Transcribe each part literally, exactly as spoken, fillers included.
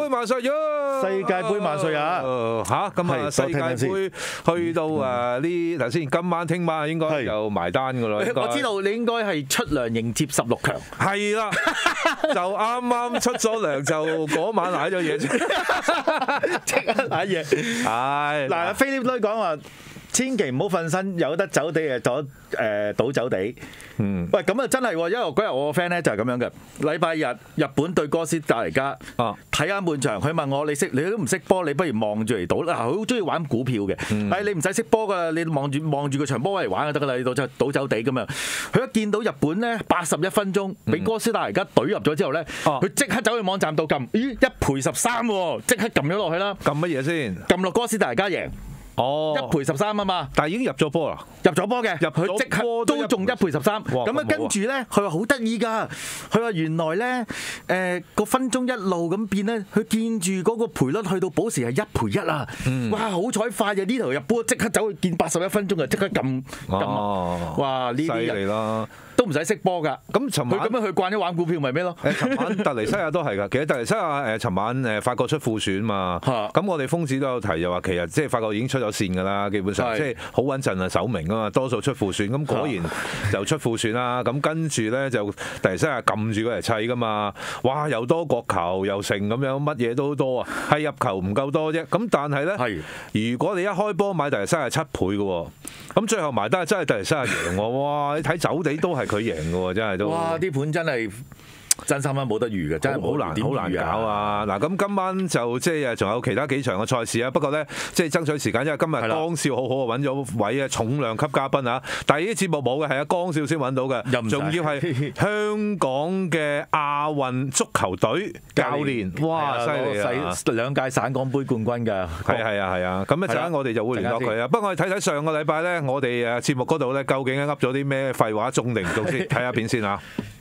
盃萬歲呀！ 世界盃萬歲啊！ 嚇咁啊！世界盃去到誒呢頭先，今晚聽晚應該就埋單㗎啦。 我知道你應該係出糧迎接十六強。 係啦，就啱啱出咗糧，就嗰晚攋咗嘢先， 即刻攋嘢。係嗱，菲利普講話。千祈唔好瞓身，有得走地誒，咗誒倒走地。嗯，喂，咁啊真係，因為嗰日我個 friend 咧就係咁樣嘅。禮拜日日本對哥斯達黎加，睇啱半場，佢問我你識你都唔識波，你不如望住嚟賭啦。佢好中意玩股票嘅，嗯、但係你唔使識波噶，你望住望住個場波嚟玩就得噶啦，你倒走倒走地咁樣。佢一見到日本咧八十一分鐘俾哥斯達黎加懟入咗之後咧，佢即、嗯、刻走去網站度撳，咦一賠十三喎，即刻撳咗落去啦。 撳乜嘢先？ 撳落哥斯達黎加贏。哦，一賠十三啊嘛， 但係已經入咗波啦， 入咗波嘅，佢即刻都中一賠十三。咁啊，跟住咧，佢話好得意㗎，佢話原來咧，誒個分鐘一路咁變咧，佢見住嗰個賠率去到補時係一賠一啊！哇，好彩快啊！呢頭入波即刻走去見八十一分鐘啊，即刻撳撳，哇！呢啲犀利啦〜都唔使識波㗎，咁尋晚佢咁樣去慣咗玩股票咪咩咯？ 誒，尋晚突尼西亞都係㗎。其實突尼西亞誒，尋晚誒法國出副選嘛，咁我哋瘋子都有提，就話其實即係法國已經出咗線㗎啦，基本上即係好穩陣啊，首名啊嘛，多數出副選，咁果然就出副選啦。咁跟住咧就突尼西亞撳住佢嚟砌㗎嘛，哇！又多國球又成咁樣，乜嘢都多啊，係入球唔夠多啫。咁但係咧，如果你一開波買突尼西亞係七倍嘅喎，咁最後埋單真係突尼西亞贏喎，哇！你睇走地都係佢贏嘅喎，真係都。哇！啲盤真係真心啊，冇得預嘅，真係好難好難搞啊！嗱，咁今晚就即係仲有其他幾場嘅賽事啊。不過咧，即係爭取時間，因為今日江少好好啊，揾咗位啊重量級嘉賓啊。但係呢啲節目冇嘅，係阿江少先揾到嘅，仲要係香港嘅亞運足球隊教練。哇！犀利啊！ 兩屆省港杯冠軍㗎。 係係啊係啊！咁一陣間我哋就會聯絡佢啊。不過我哋睇睇上個禮拜咧，我哋誒節目嗰度咧，究竟噏咗啲咩廢話，中定唔中先？睇下片先啊！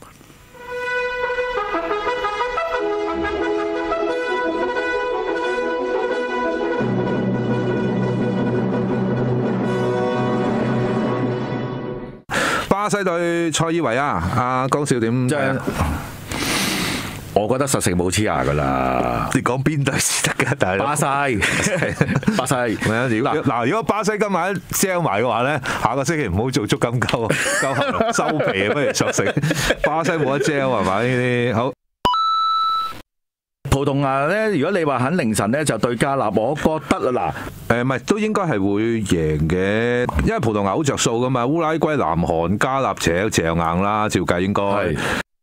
巴西對塞爾維亞，阿江少點？即係我覺得實食冇黐牙噶啦。 你講邊隊先得㗎？但係巴西，巴西。 嗱嗱，如果巴西今晚 sell 埋嘅話咧，下個星期唔好做足金鳩啊，鳩收皮啊，不如實食。巴西冇得 sell 係嘛？呢啲好。 葡萄牙咧，如果你話肯凌晨咧就對加納，我覺得啦嗱，誒唔係都應該係會贏嘅，因為葡萄牙好着數噶嘛，烏拉圭、南韓、加納扯嚼硬啦，照計應該。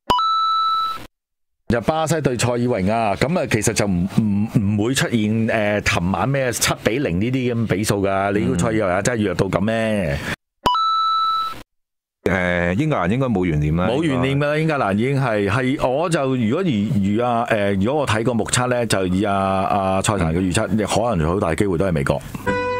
就巴西對塞爾維亞，咁啊其實就唔唔唔會出現誒，琴、呃、晚咩七比零呢啲咁比數㗎，你估塞爾維亞真係弱到咁咩？ 誒英格蘭應該冇懸念啦， 冇懸念㗎啦，英格蘭已經係係，我就如果如如啊誒，如果我睇個目測咧，就以阿阿蔡瀾嘅預測，可能好大機會都係美國。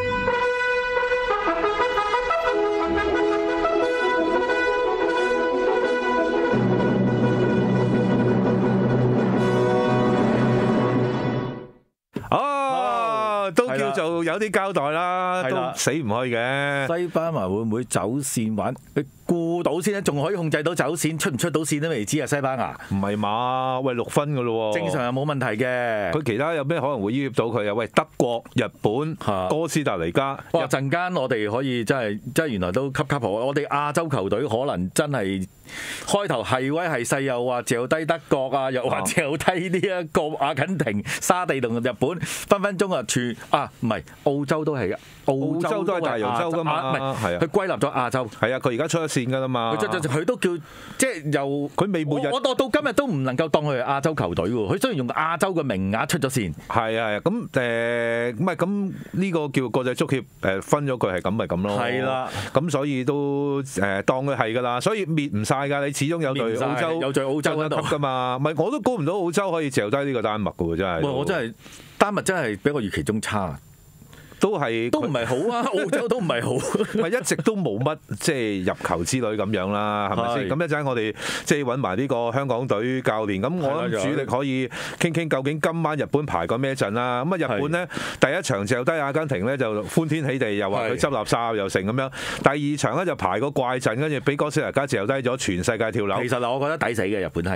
都叫做有啲交代啦，都死唔去嘅。 西班牙會唔會走線玩？你顧到先咧，仲可以控制到走線，出唔出到線都未知啊！西班牙唔係嘛？喂，六分㗎咯喎， 正常係冇問題嘅。 佢其他有咩可能會醃到佢啊？喂，德國、日本、哥斯達黎加。 哇！陣間我哋可以真係真係原來都級級好。我哋亞洲球隊可能真係開頭係威係勢，又話嚼低德國啊，又話嚼低呢一個阿根廷、沙地同日本，分分鐘啊全啊唔係澳洲都係嘅，澳洲都係大洋洲㗎嘛，唔係係啊，佢歸納咗亞洲。 係啊，佢而家出咗線㗎啦嘛。 佢就佢都叫即係又佢未末日， 我到到今日都唔能夠當佢係亞洲球隊喎。佢雖然用亞洲嘅名額出咗線， 係啊，咁誒唔係咁呢個叫國際足協誒分咗佢係咁咪咁咯。係啦，咁所以都誒當佢係㗎啦。所以滅唔晒㗎，你始終有隊澳洲有隊澳洲一級㗎嘛。唔係我都估唔到澳洲可以嚼低呢個丹麥㗎喎，真係。 我真係丹麥真係比我預期中差。 都係都唔係好啊，澳洲都唔係好， 咪一直都冇乜即係入球之類咁樣啦，係咪先？咁一陣我哋即係揾埋呢個香港隊教練，咁我諗主力可以傾傾究竟今晚日本排過咩陣啦。咁啊日本呢，第一場就低阿根廷呢，就歡天喜地，又話佢執垃圾又成咁樣。第二場咧就排個怪陣，跟住俾哥斯達黎加就低咗全世界跳樓。 其實我覺得抵死嘅日本係。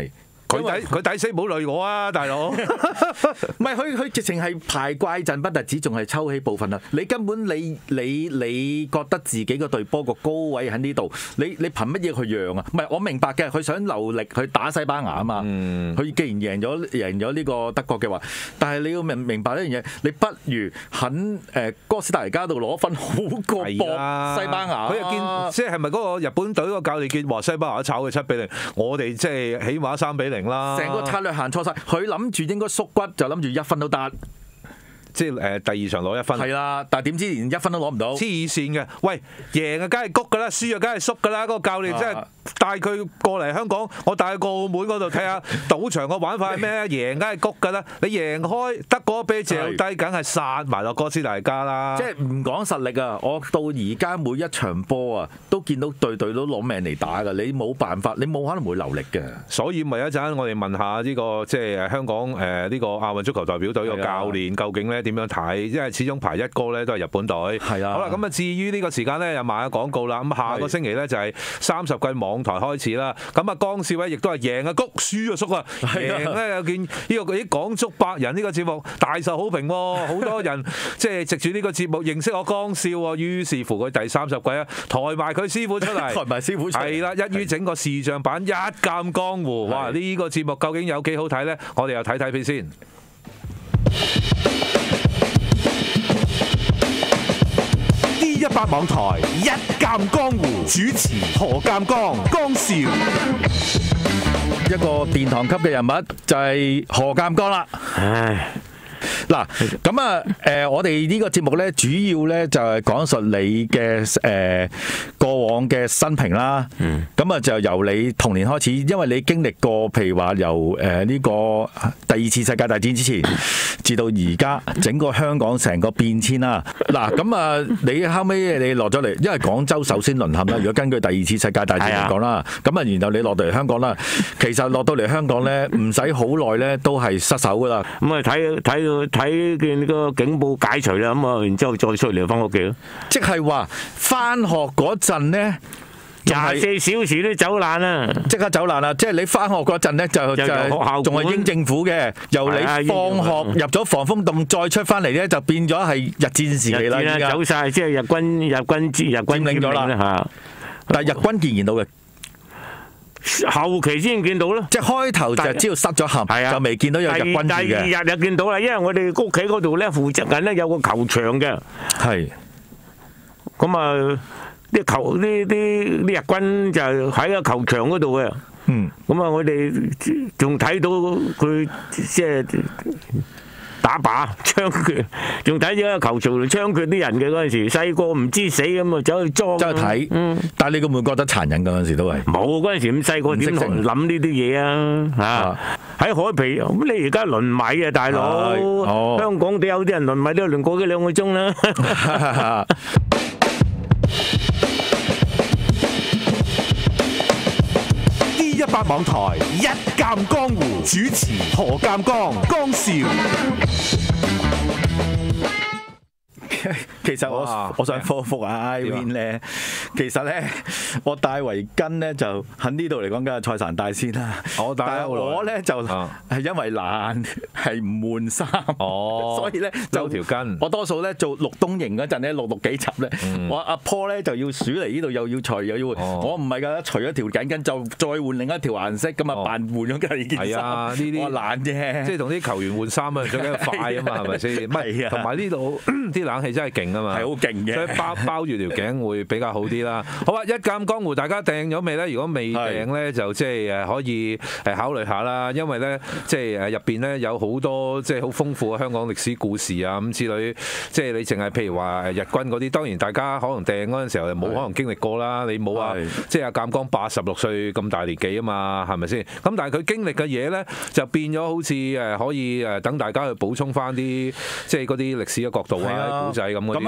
佢抵佢抵死唔好累我啊，大佬！唔係佢佢直情係排怪陣不特止，仲係抽起部分啦。你根本你你你覺得自己個隊波個高位喺呢度，你你憑乜嘢去讓啊？唔係我明白嘅，佢想留力去打西班牙啊嘛。佢、嗯、既然贏咗贏咗呢個德國嘅話，但係你要明明白呢樣嘢，你不如肯誒哥斯達黎加度攞分好過搏西班牙。佢又見即係係咪嗰個日本隊個教練見話西班牙炒佢七比零，我哋即係起碼三比零啦。 成個策略行錯晒，佢諗住應該縮骨就諗住一分都得。 即係誒第二場攞一分， 係啦，但係點知連一分都攞唔到， 黐線嘅。喂，贏啊，梗係谷㗎啦，輸啊，梗係縮㗎啦。嗰、那個教練真係帶佢過嚟香港，我帶佢過澳門嗰度睇下賭場個玩法係咩啊？贏梗係谷㗎啦，你贏開德國比借低，梗係殺埋落哥斯達黎加啦。 即係唔講實力啊！我到而家每一場波啊，都見到隊隊都攞命嚟打㗎。你冇辦法，你冇可能會流力嘅。 所以咪一陣我哋問下呢、這個即係香港誒呢、呃這個亞運足球代表隊個教練究竟咧點樣睇？因為始終排一哥咧都係日本隊。係啊。好啦，咁啊至於呢個時間咧又賣下廣告啦。咁下個星期咧就係三十季網台開始啦。咁啊江少咧亦都係贏啊谷，輸啊叔啊。贏咧有見呢個啲港足百人呢個節目大受好評喎，好多人即係藉住呢個節目認識我江少喎。於是乎佢第三十季啊抬埋佢師傅出嚟。 抬埋師傅出嚟。係啦，一於整個視像版一鑑江湖。哇！呢個節目究竟有幾好睇咧？我哋又睇睇片先。D 一百網台一鑑江湖，主持何鑑江、江少， 一個殿堂級嘅人物就係何鑑江啦。唉。嗱，咁啊，誒，我哋呢個節目咧，主要咧就係講述你嘅誒過往嘅生平啦。嗯。咁啊，就由你童年開始，因為你經歷過，譬如話由誒呢個第二次世界大戰之前，至到而家整個香港成個變遷啦。嗱，咁啊，你後尾你落咗嚟，因為廣州首先淪陷啦。如果根據第二次世界大戰嚟講啦，咁啊，然後你落到嚟香港啦，其實落到嚟香港咧，唔使好耐咧，都係失守噶啦。 咁啊，睇睇到睇見個警報解除啦，咁啊，然之後再出嚟翻屋企咯。 即係話翻學嗰陣咧， 廿四小時都走難啦， 即刻走難啦！即係你翻學嗰陣咧，就就仲係英政府嘅，由你放學入咗防風洞，再出翻嚟咧，就變咗係日戰時期啦。 而家走晒，即係日軍日軍日軍佔領咗啦嚇。但係日軍見唔到嘅。 後期先見到咯， 即係開頭就知道失咗陷，就未見到有日軍住嘅。 第二日就見到啦，因為我哋屋企嗰度咧，負責緊咧有個球場嘅。係。咁啊，啲球呢啲啲日軍就喺個球場嗰度嘅。嗯。咁啊，我哋仲睇到佢即係打靶槍決，仲睇咗個球場嚟槍決啲人嘅嗰陣時，細個唔知死咁啊，走去裝。 走去睇。嗯。但係你會唔會覺得殘忍嗰陣時都係？ 冇，嗰陣時咁細個點諗呢啲嘢啊？嚇！喺海皮咁，你而家輪米啊，大佬！哦。香港都有啲人輪米都輪過幾兩個鐘啦。 D 一百網台一鑑江湖，主持何鑑江、江少。 其實我我想科復啊 Irene 咧，其實咧我戴圍巾咧就喺呢度嚟講，梗係蔡瀾戴先啦。我戴，但係我咧就係因為懶，係唔換衫，所以咧就條巾。我多數咧做陸東營嗰陣咧，錄錄幾集咧，我阿 Paul 咧就要鼠嚟呢度，又要除又要換。我唔係㗎，除咗條緊巾就再換另一條顏色咁啊，扮換咗第二件衫。係啊，呢啲我懶啫，即係同啲球員換衫啊，最緊要快啊嘛，係咪先？唔係，同埋呢度啲冷氣真係勁啊嘛， 係好勁嘅， 所以包包住條頸會比較好啲啦。好啊，一鑑江湖大家訂咗未咧？如果未訂咧，就即係誒可以誒考慮下啦。因為咧，即係誒入邊咧有好多即係好豐富嘅香港歷史故事啊咁之類。即係你淨係譬如話誒日軍嗰啲，當然大家可能訂嗰陣時候冇可能經歷過啦。你冇話即係阿鑑江八十六歲咁大年紀啊嘛，係咪先？咁但係佢經歷嘅嘢咧，就變咗好似誒可以誒等大家去補充翻啲即係嗰啲歷史嘅角度啊、古仔咁嗰啲。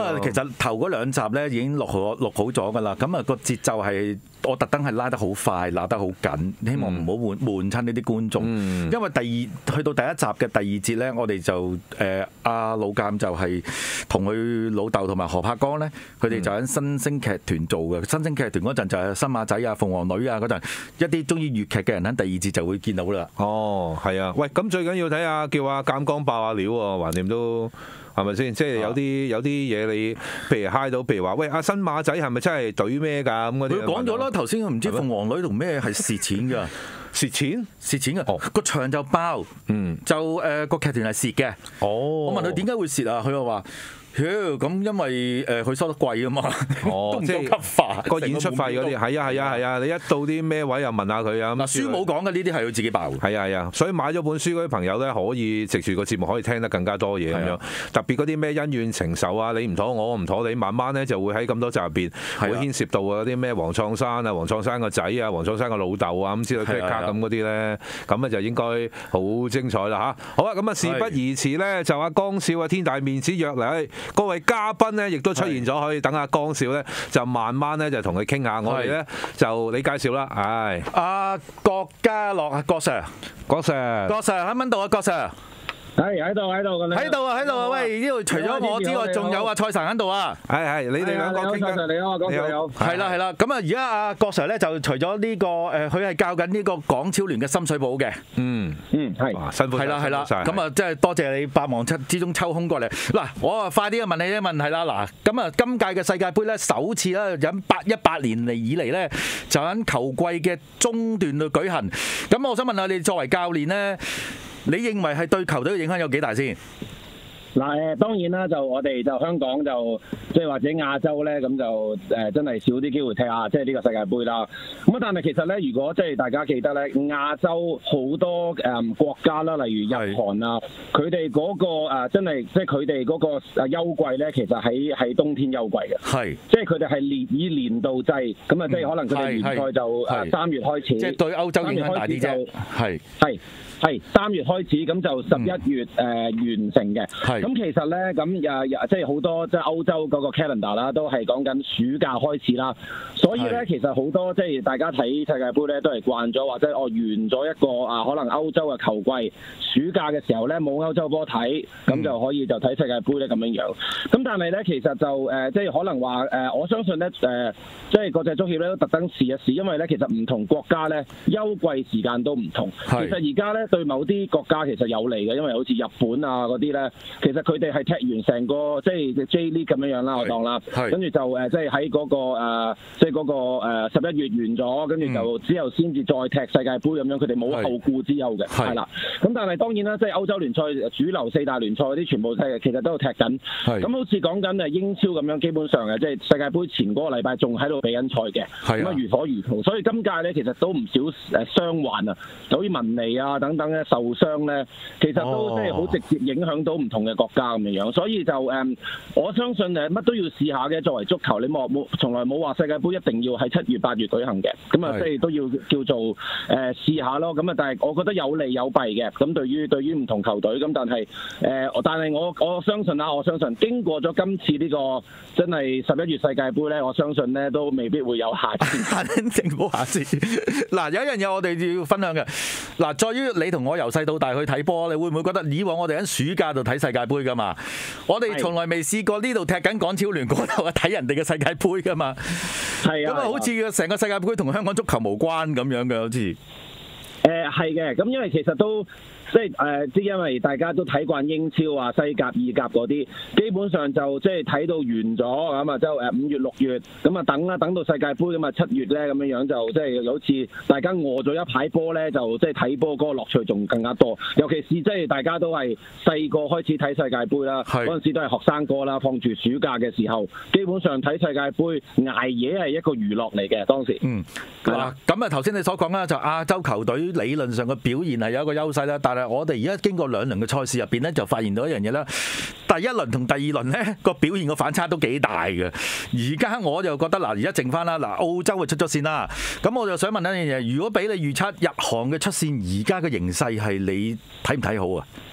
啊，其實頭嗰兩集咧已經錄好錄好咗㗎啦。咁啊個節奏係我特登係拉得好快，拉得好緊，希望唔好悶悶親呢啲觀眾。嗯、因為第二去到第一集嘅第二節咧，我哋就誒阿老監就係同佢老豆同埋何柏剛咧，佢哋就喺新星劇團做嘅。新星劇團嗰陣就係新馬仔啊、鳳凰女啊嗰陣，一啲中意粵劇嘅人喺第二節就會見到啦。 哦，係啊，喂，咁最緊要睇下叫阿鑑江爆下料喎，橫掂都。係咪先？即係有啲有啲嘢你，譬如嗨到，譬如話，喂，阿新馬仔係咪真係對咩㗎？咁嗰啲佢講咗啦，頭先唔知鳳凰女同咩係蝕錢㗎？ 蝕錢？ 蝕錢㗎！哦，個場就包，嗯，就誒個劇團係蝕嘅。哦，我問佢點解會蝕啊？佢又話。咁因為誒佢收得貴啊嘛，都唔夠級化個演出費嗰啲，係啊係啊係啊！你一到啲咩位又問下佢啊。 嗱，書冇講嘅呢啲係佢自己爆。 係啊係啊，所以買咗本書嗰啲朋友咧，可以藉住個節目可以聽得更加多嘢咁樣。特別嗰啲咩恩怨情仇啊，你唔妥我，我唔妥你，慢慢咧就會喺咁多集入邊會牽涉到嗰啲咩黃創山啊、黃創山個仔啊、黃創山個老豆啊咁之類嘅卡咁嗰啲咧，咁啊就應該好精彩啦嚇。好啊，咁啊事不宜遲咧，就阿江少啊天大面子約嚟。各位嘉賓咧，亦都出現咗，可以等阿江少咧，就慢慢咧就同佢傾下。我哋咧就你介紹啦，唉， 阿郭家樂啊，郭 Sir， 郭 Sir， 郭 Sir 喺邊度啊，郭 Sir？ 係喺度喺度嘅， 喺度啊喺度啊！喂，呢度除咗我之外，仲有阿蔡神喺度啊！ 係係，你哋兩個傾緊。 你好，郭 Sir 你好。 係啦係啦，咁啊而家阿郭 Sir 咧就除咗呢個誒，佢係教緊呢個港超聯嘅深水埗嘅。 嗯嗯係。 辛苦。 係啦係啦，咁啊即係多謝你百忙之中抽空過嚟。嗱，我啊快啲問你啲問題啦。嗱，咁啊今屆嘅世界盃咧首次咧喺八一八年嚟以嚟咧就喺球季嘅中段度舉行。咁我想問下你作為教練咧，你認為係對球隊嘅影響有幾大先？ 嗱誒，當然啦，就我哋就香港就即係或者亞洲咧，咁就誒真係少啲機會踢下即係呢個世界盃啦。咁啊，但係其實咧，如果即係大家記得咧，亞洲好多誒國家啦，例如日韓啊，佢哋嗰個誒真係即係佢哋嗰個誒休季咧，其實喺喺冬天休季嘅。係，即係佢哋係年以年度制，咁啊，即係可能佢哋聯賽就誒三月開始。即係對歐洲影響大啲啫。係係。係三月開始，咁就十一月誒、呃、完成嘅。咁其實咧，咁誒即係好多即係歐洲嗰個 calendar 啦，都係講緊暑假開始啦。所以咧，其實好多即係大家睇世界盃咧，都係慣咗，或者我完咗一個啊，可能歐洲嘅球季，暑假嘅時候咧冇歐洲波睇，咁就可以就睇世界盃咧咁樣樣。咁但係咧，其實就誒、呃、即係可能話誒、呃，我相信咧誒、呃，即係國際足協咧都特登試一試，因為咧其實唔同國家咧休季時間都唔同。其實而家咧。對某啲國家其實有利嘅，因為好似日本啊嗰啲咧，其實佢哋係踢完成個即係 J League 咁樣樣啦，我當啦，跟住就誒即係喺嗰個誒即係嗰個誒十一月完咗，跟住就之後先至再踢世界盃咁樣，佢哋冇後顧之憂嘅，係啦。咁但係當然啦，即係歐洲聯賽主流四大聯賽嗰啲全部踢，其實都有踢緊。咁好似講緊誒英超咁樣，基本上嘅即係世界盃前嗰個禮拜仲喺度比緊賽嘅，咁啊如火如荼。所以今屆咧其實都唔少誒傷患啊，就好似文尼啊等等。受傷咧，其實都即係好直接影響到唔同嘅國家咁樣樣，所以就誒，我相信誒乜都要試下嘅。作為足球，你冇冇從來冇話世界盃一定要喺七月八月舉行嘅，咁啊即係都要叫做誒試下咯。咁啊，但係我覺得有利有弊嘅。咁對於對於唔同球隊，咁但係誒，但係我我相信啊，我相信經過咗今次呢個真係十一月世界盃咧，我相信咧都未必會有下次， 肯定冇下次。嗱，有一樣嘢我哋要分享嘅，嗱，在於你同我由細到大去睇波，你會唔會覺得以往我哋喺暑假度睇世界盃噶嘛？我哋從來未試過呢度踢緊港超聯，嗰度睇人哋嘅世界盃噶嘛？係啊，咁啊，好似成個世界盃同香港足球無關咁樣嘅，好似。 誒係嘅，咁因為其實都。即係誒，即係因為大家都睇慣英超啊、西甲、意甲嗰啲，基本上就即係睇到完咗咁啊，就誒五月、六月咁啊等啦，等到世界盃咁啊七月咧咁樣樣就即係好似大家餓咗一排波咧，就即係睇波嗰個樂趣仲更加多。尤其是即係大家都係細個開始睇世界盃啦，嗰陣時都係學生哥啦，放住暑假嘅時候，基本上睇世界盃捱夜係一個娛樂嚟嘅當時。嗯， 係啦。咁啊頭先你所講啦，就亞洲球隊理論上嘅表現係有一個優勢啦，但係我哋而家經過兩輪嘅賽事入邊咧，就發現到一樣嘢啦。第一輪同第二輪咧個表現個反差都幾大嘅。而家我就覺得嗱，而家剩翻啦，嗱澳洲就出咗線啦。咁我就想問一樣嘢，如果俾你預測日韓嘅出線，而家嘅形勢係你睇唔睇好啊？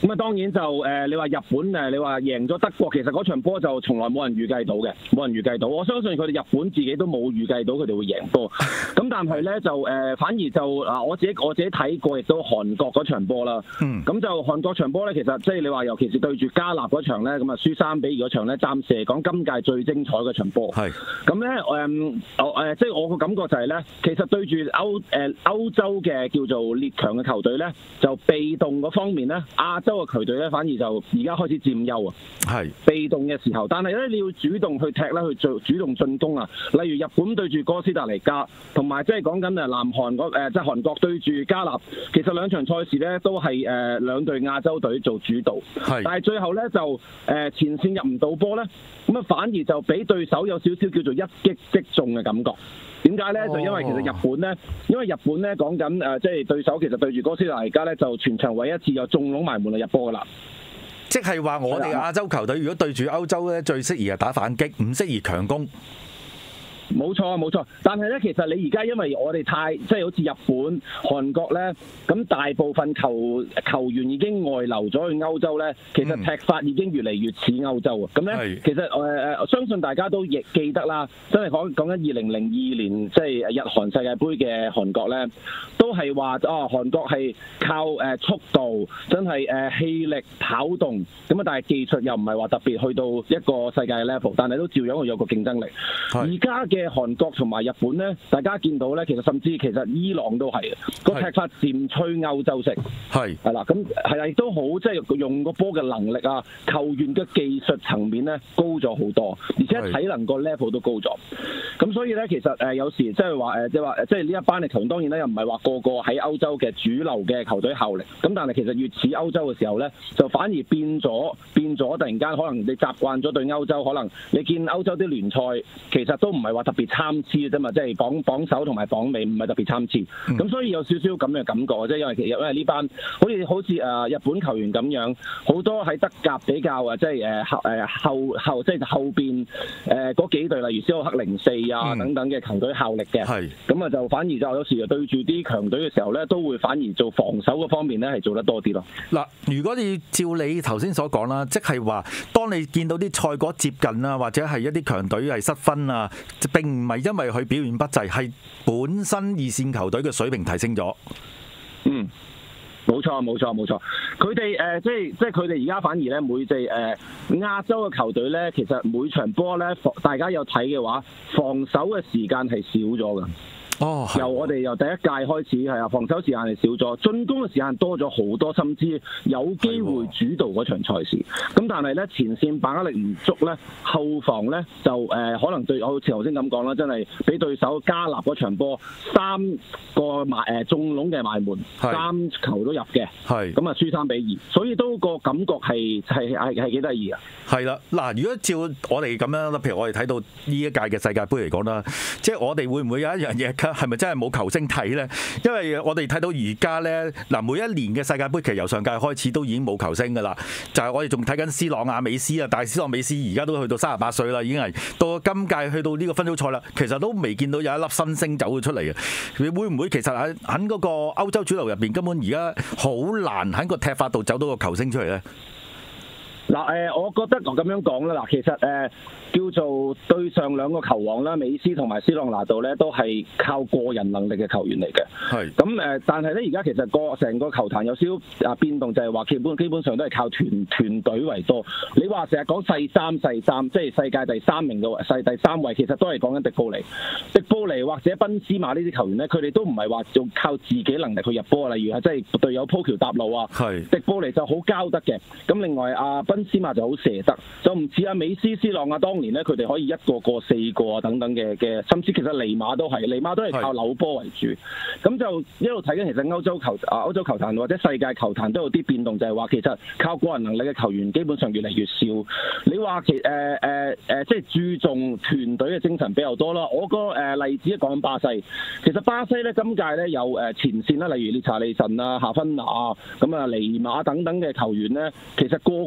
咁啊，當然就誒、呃，你話日本誒，你話贏咗德國，其實嗰場波就從來冇人預計到嘅，冇人預計到。我相信佢哋日本自己都冇預計到佢哋會贏波。咁但係咧就誒、呃，反而就嗱，我自己我自己睇過，亦都韓國嗰場波啦。嗯。咁就韓國場波咧，其實即係你話，尤其是對住加納嗰場咧，咁啊輸三比二嗰場咧，暫時嚟講今屆最精彩嗰場波。係。咁咧誒，我、呃、誒即係我個感覺就係咧，其實對住歐誒、呃、歐洲嘅叫做列強嘅球隊咧，就被動嗰方面咧，亞洲嘅球隊咧，反而就而家開始佔優啊！係被動嘅時候，但係咧你要主動去踢咧，去做主動進攻啊！例如日本對住哥斯達黎加，同埋即係講緊誒南韓嗰誒即係韓國對住加納，其實兩場賽事咧都係誒兩隊亞洲隊做主導，係但係最後咧就誒前線入唔到波咧，咁啊反而就俾對手有少少叫做一擊即中嘅感覺。點解咧？就因為其實日本咧，因為日本咧講緊誒，即係對手其實對住哥斯達黎加咧，就全場唯一一次又中籠埋門嚟入波噶啦。 即係話我哋亞洲球隊如果對住歐洲咧，最適宜係打反擊，唔適宜強攻。 冇錯冇錯，但係咧，其實你而家因為我哋太即係好似日本、韓國咧，咁大部分球球員已經外流咗去歐洲咧，其實踢法已經越嚟越似歐洲啊！咁咧、嗯，其實誒誒、呃，相信大家都亦記得啦，真係講講緊二零零二年即係日韓世界盃嘅韓國咧，都係話哦，韓國係靠誒、呃、速度，真係誒、呃、氣力跑動，咁啊，但係技術又唔係話特別去到一個世界嘅 level， 但係都照樣去有個競爭力。而家嘅韓國同埋日本咧，大家見到咧，其實甚至其實伊朗都係個踢法漸趨歐洲式，係係啦，咁係啊，亦都好即係用個波嘅能力啊，球員嘅技術層面咧高咗好多，而且體能個 level 都高咗。咁所以咧，其實誒有時即係話誒，即係話即係呢一班嘅球員，當然咧又唔係話個個喺歐洲嘅主流嘅球隊效力。咁但係其實越似歐洲嘅時候咧，就反而變咗變咗，突然間可能你習慣咗對歐洲，可能你見歐洲啲聯賽其實都唔係話特別參差嘅啫嘛，即係榜榜首同埋榜尾唔係特別參差。咁、嗯、所以有少少咁嘅感覺，即係因為其實因為呢班好似好似誒日本球員咁樣，好多喺德甲比較啊，即係誒後誒後後即係後邊誒嗰幾隊，例如斯洛克零四啊等等嘅球隊效力嘅。係咁啊，就反而就有時對住啲強隊嘅時候咧，都會反而做防守嗰方面咧係做得多啲咯。 嗱，如果你照你頭先所講啦，即係話當你見到啲賽果接近啊，或者係一啲強隊係失分啊，並唔係因為佢表現不濟，係本身二線球隊嘅水平提升咗。 嗯，冇錯冇錯冇錯，佢哋誒即係即係佢哋而家反而咧每即係誒亞洲嘅球隊咧，其實每場波咧，大家有睇嘅話，防守嘅時間係少咗㗎。哦，由我哋由第一屆開始係啊，防守時間係少咗，進攻嘅時間多咗好多，甚至有機會主導嗰場賽事。咁但係咧前線把握力唔足咧，後防咧就誒、呃、可能對好似頭先咁講啦，真係俾對手加納嗰場波三個埋誒中籠嘅埋門，三球都入嘅，係咁啊輸三比二，所以都個感覺係係係係幾得意啊！ 係啦，嗱，如果照我哋咁樣，譬如我哋睇到呢一屆嘅世界盃嚟講啦，即係我哋會唔會有一樣嘢？係咪真係冇球星睇呢？因為我哋睇到而家呢，嗱，每一年嘅世界盃其實由上屆開始都已經冇球星㗎啦。就係、是、我哋仲睇緊斯朗亞美斯啊，但係斯朗美斯而家都去到三十八歲啦，已經係到今屆去到呢個分組賽啦，其實都未見到有一粒新星走咗出嚟嘅。你會唔會其實喺喺嗰個歐洲主流入邊，根本而家好難喺個踢法度走到個球星出嚟呢？ 嗱誒，我覺得我咁樣講啦，嗱，其實誒、呃、叫做對上兩個球王啦，美斯同埋斯朗拿度咧，都係靠個人能力嘅球員嚟嘅。係咁誒，但係咧而家其實個成個球壇有少少啊變動，就係話基本基本上都係靠團團隊為多。你話成日講世三世三，即係世界第三名嘅世第三位，其實都係講緊迪布尼、迪布尼或者賓斯馬呢啲球員咧，佢哋都唔係話做靠自己能力去入波，例如係即係隊友鋪橋搭路啊。係迪布尼就好交得嘅。咁另外啊賓斯馬就好射得，就唔似阿美斯、斯朗啊，當年咧佢哋可以一個過四個啊等等嘅嘅，甚至其實尼馬都係，尼馬都係靠扭波為主。咁就一路睇緊，其實歐洲球啊歐洲球壇或者世界球壇都有啲變動，就係話其實靠個人能力嘅球員基本上越嚟越少。你話其誒誒誒，即係注重團隊嘅精神比較多啦。我個誒例子一講巴西，其實巴西咧今屆咧有誒前線啦，例如列查利神啊、夏芬拿啊、咁啊尼馬等等嘅球員咧，其實個個都係扭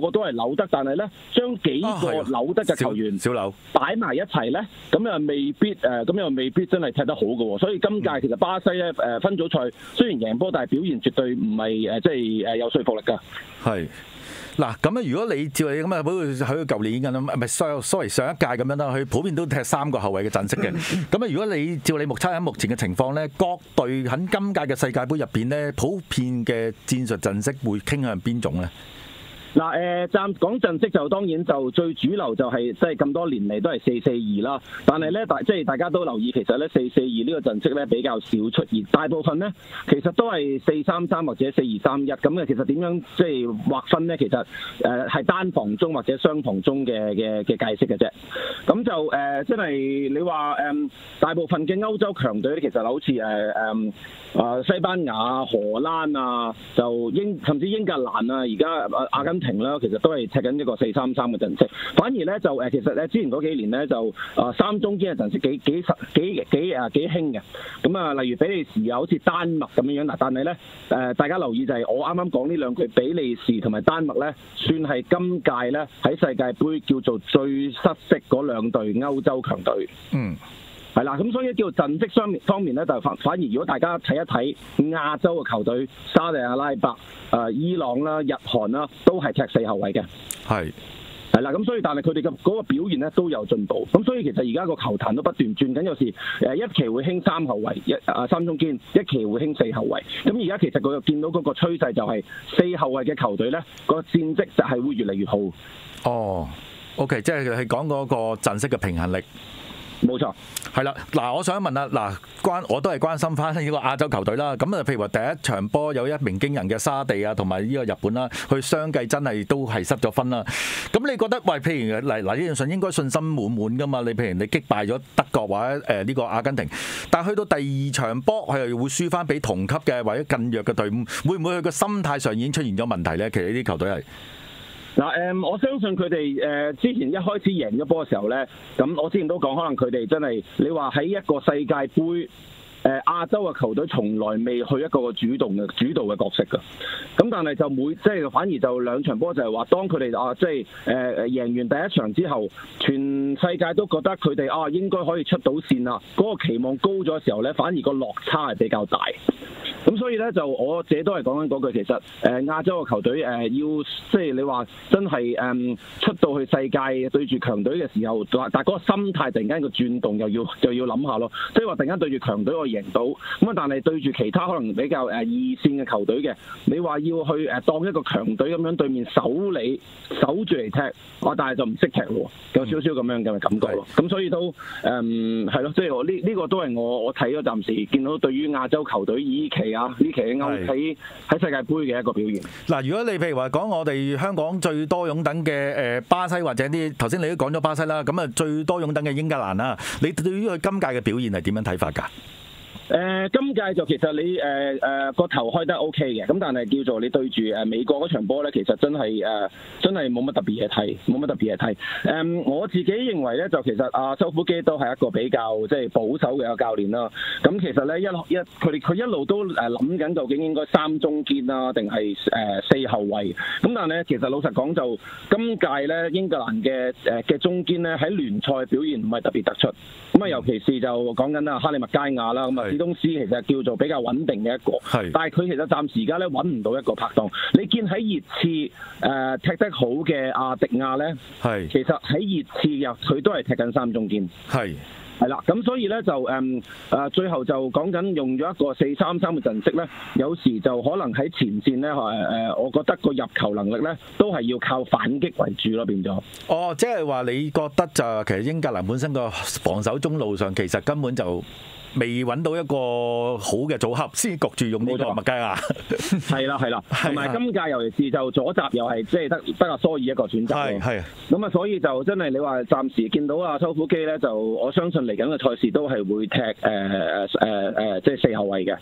扭得，但係咧將幾個扭得嘅球員小扭擺埋一齊咧，咁又未必誒，咁又未必真係踢得好嘅喎。所以今屆其實巴西咧誒分組賽雖然贏波，但係表現絕對唔係誒即係誒有說服力㗎。 係。嗱咁啊！如果你照你咁啊，好似喺舊年咁，唔係 sorry 上一屆咁樣啦，佢普遍都踢三個後衞嘅陣式嘅。咁啊，如果你照你目測喺目前嘅情況咧，各隊喺今屆嘅世界盃入邊咧，普遍嘅戰術陣式會傾向邊種咧？ 嗱誒，暫講陣式就當然就最主流就係即係咁多年嚟都係四四二啦。但係咧大即係大家都留意，其實咧四四二呢個陣式咧比較少出現，大部分咧其實都係四三三或者四二三一咁嘅。其實點樣即係劃分咧？其實誒係單防中或者雙防中嘅嘅嘅解釋嘅啫。咁就誒即係你話誒大部分嘅歐洲強隊咧，其實好似誒誒啊西班牙、荷蘭啊，就英甚至英格蘭啊，而家阿根廷啦，其實都係踢緊一個四三三嘅陣式。反而咧就誒，其實咧之前嗰幾年咧就啊三中堅嘅陣式幾幾實幾幾啊幾興嘅。咁啊，例如比利時啊，好似丹麥咁樣樣嗱。但係咧誒，大家留意就係我啱啱講呢兩句，比利時同埋丹麥咧，算係今屆咧喺世界盃叫做最失色嗰兩隊歐洲強隊。嗯。係啦，咁所以叫陣式方面方面咧，就反反而如果大家睇一睇亞洲嘅球隊，沙地阿拉伯、誒、呃、伊朗啦、日韓啦，都係踢四後衞嘅。係係啦，咁所以但係佢哋嘅嗰個表現咧都有進步。咁所以其實而家個球壇都不斷轉緊，有時誒一期會興三後衞，一啊三中堅，一期會興四後衞。咁而家其實佢又見到嗰個趨勢就係四後衞嘅球隊咧，個戰績就係會越嚟越好。 哦 ，OK， 即係係講嗰個陣式嘅平衡力。 冇錯， 係啦。嗱，我想問啦，嗱，關我都係關心翻呢個亞洲球隊啦。咁啊，譬如話第一場波有一名驚人嘅沙地啊，同埋呢個日本啦，佢相繼真係都係失咗分啦。咁你覺得喂，譬如嚟嗱呢樣信應該信心滿滿噶嘛？你譬如你擊敗咗德國或者誒呢個阿根廷，但係去到第二場波，佢又會輸翻俾同級嘅或者更弱嘅隊伍，會唔會佢個心態上已經出現咗問題咧？其實呢啲球隊係。 嗱誒，我相信佢哋誒之前一開始贏咗波嘅時候咧，咁我之前都講，可能佢哋真係你話喺一個世界盃。誒亞洲嘅球隊從來未去一個主動嘅主導嘅角色㗎，咁但係就每即係反而就兩場波就係話，當佢哋啊即係誒誒贏完第一場之後，全世界都覺得佢哋啊應該可以出到線啦，嗰個期望高咗嘅時候咧，反而個落差係比較大。咁所以咧就我自己都係講緊嗰句，其實誒亞洲嘅球隊誒要即係你話真係誒出到去世界對住強隊嘅時候，但係嗰個心態突然間個轉動又要就要諗下咯，即係話突然間對住強隊我贏到，咁啊但係對住其他可能比較誒二線嘅球隊嘅，你話要去誒當一個強隊咁樣對面守你守住嚟踢，哇！但係就唔識踢咯，有少少咁樣嘅感覺咯。咁、嗯、所以都誒係咯，即係我呢呢個都係我我睇咗暫時見到對於亞洲球隊依期啊呢期嘅歐喺喺世界盃嘅一個表現。 嗱，如果你譬如話講我哋香港最多擁躉嘅誒巴西或者啲頭先你都講咗巴西啦，咁啊最多擁躉嘅英格蘭啦，你對於佢今屆嘅表現係點樣睇法㗎？ 誒、呃、今屆就其實你誒誒個頭開得 O K 嘅，咁但係叫做你對住誒美國嗰場波咧，其實真係誒、呃、真係冇乜特別嘢睇，冇乜特別嘢睇。誒、呃、我自己認為咧，就其實阿修夫基都係一個比較即係保守嘅一個教練啦。咁其實咧一一佢哋佢一路都誒諗緊究竟應該三中堅啦，定係誒四後衞。咁但係咧，其實老實講就今屆咧英格蘭嘅誒嘅中堅咧喺聯賽表現唔係特別突出。咁啊，尤其是就講緊啊哈利麥加亞啦，咁啊。東斯其實叫做比較穩定嘅一個，但係佢其實暫時而家咧揾唔到一個拍檔。你見喺熱刺誒、呃、踢得好嘅阿迪亞咧，其實喺熱刺入佢都係踢緊三中堅。係係啦，咁所以咧就誒誒、呃、最後就講緊用咗一個四三三嘅陣式咧，有時就可能喺前線咧誒誒，我覺得個入球能力咧都係要靠反擊為主咯，變咗。哦，即係話你覺得就其實英格蘭本身個防守中路上其實根本就未揾到一個好嘅組合，先焗住用呢個麥雞亞。係啦係啦，同埋今屆尤其是就左閘又係即係得得阿蘇爾一個選擇。係係。咁啊，所以就真係你話暫時見到阿修夫基咧，就我相信嚟緊嘅賽事都係會踢誒誒誒誒，即係四後衞嘅。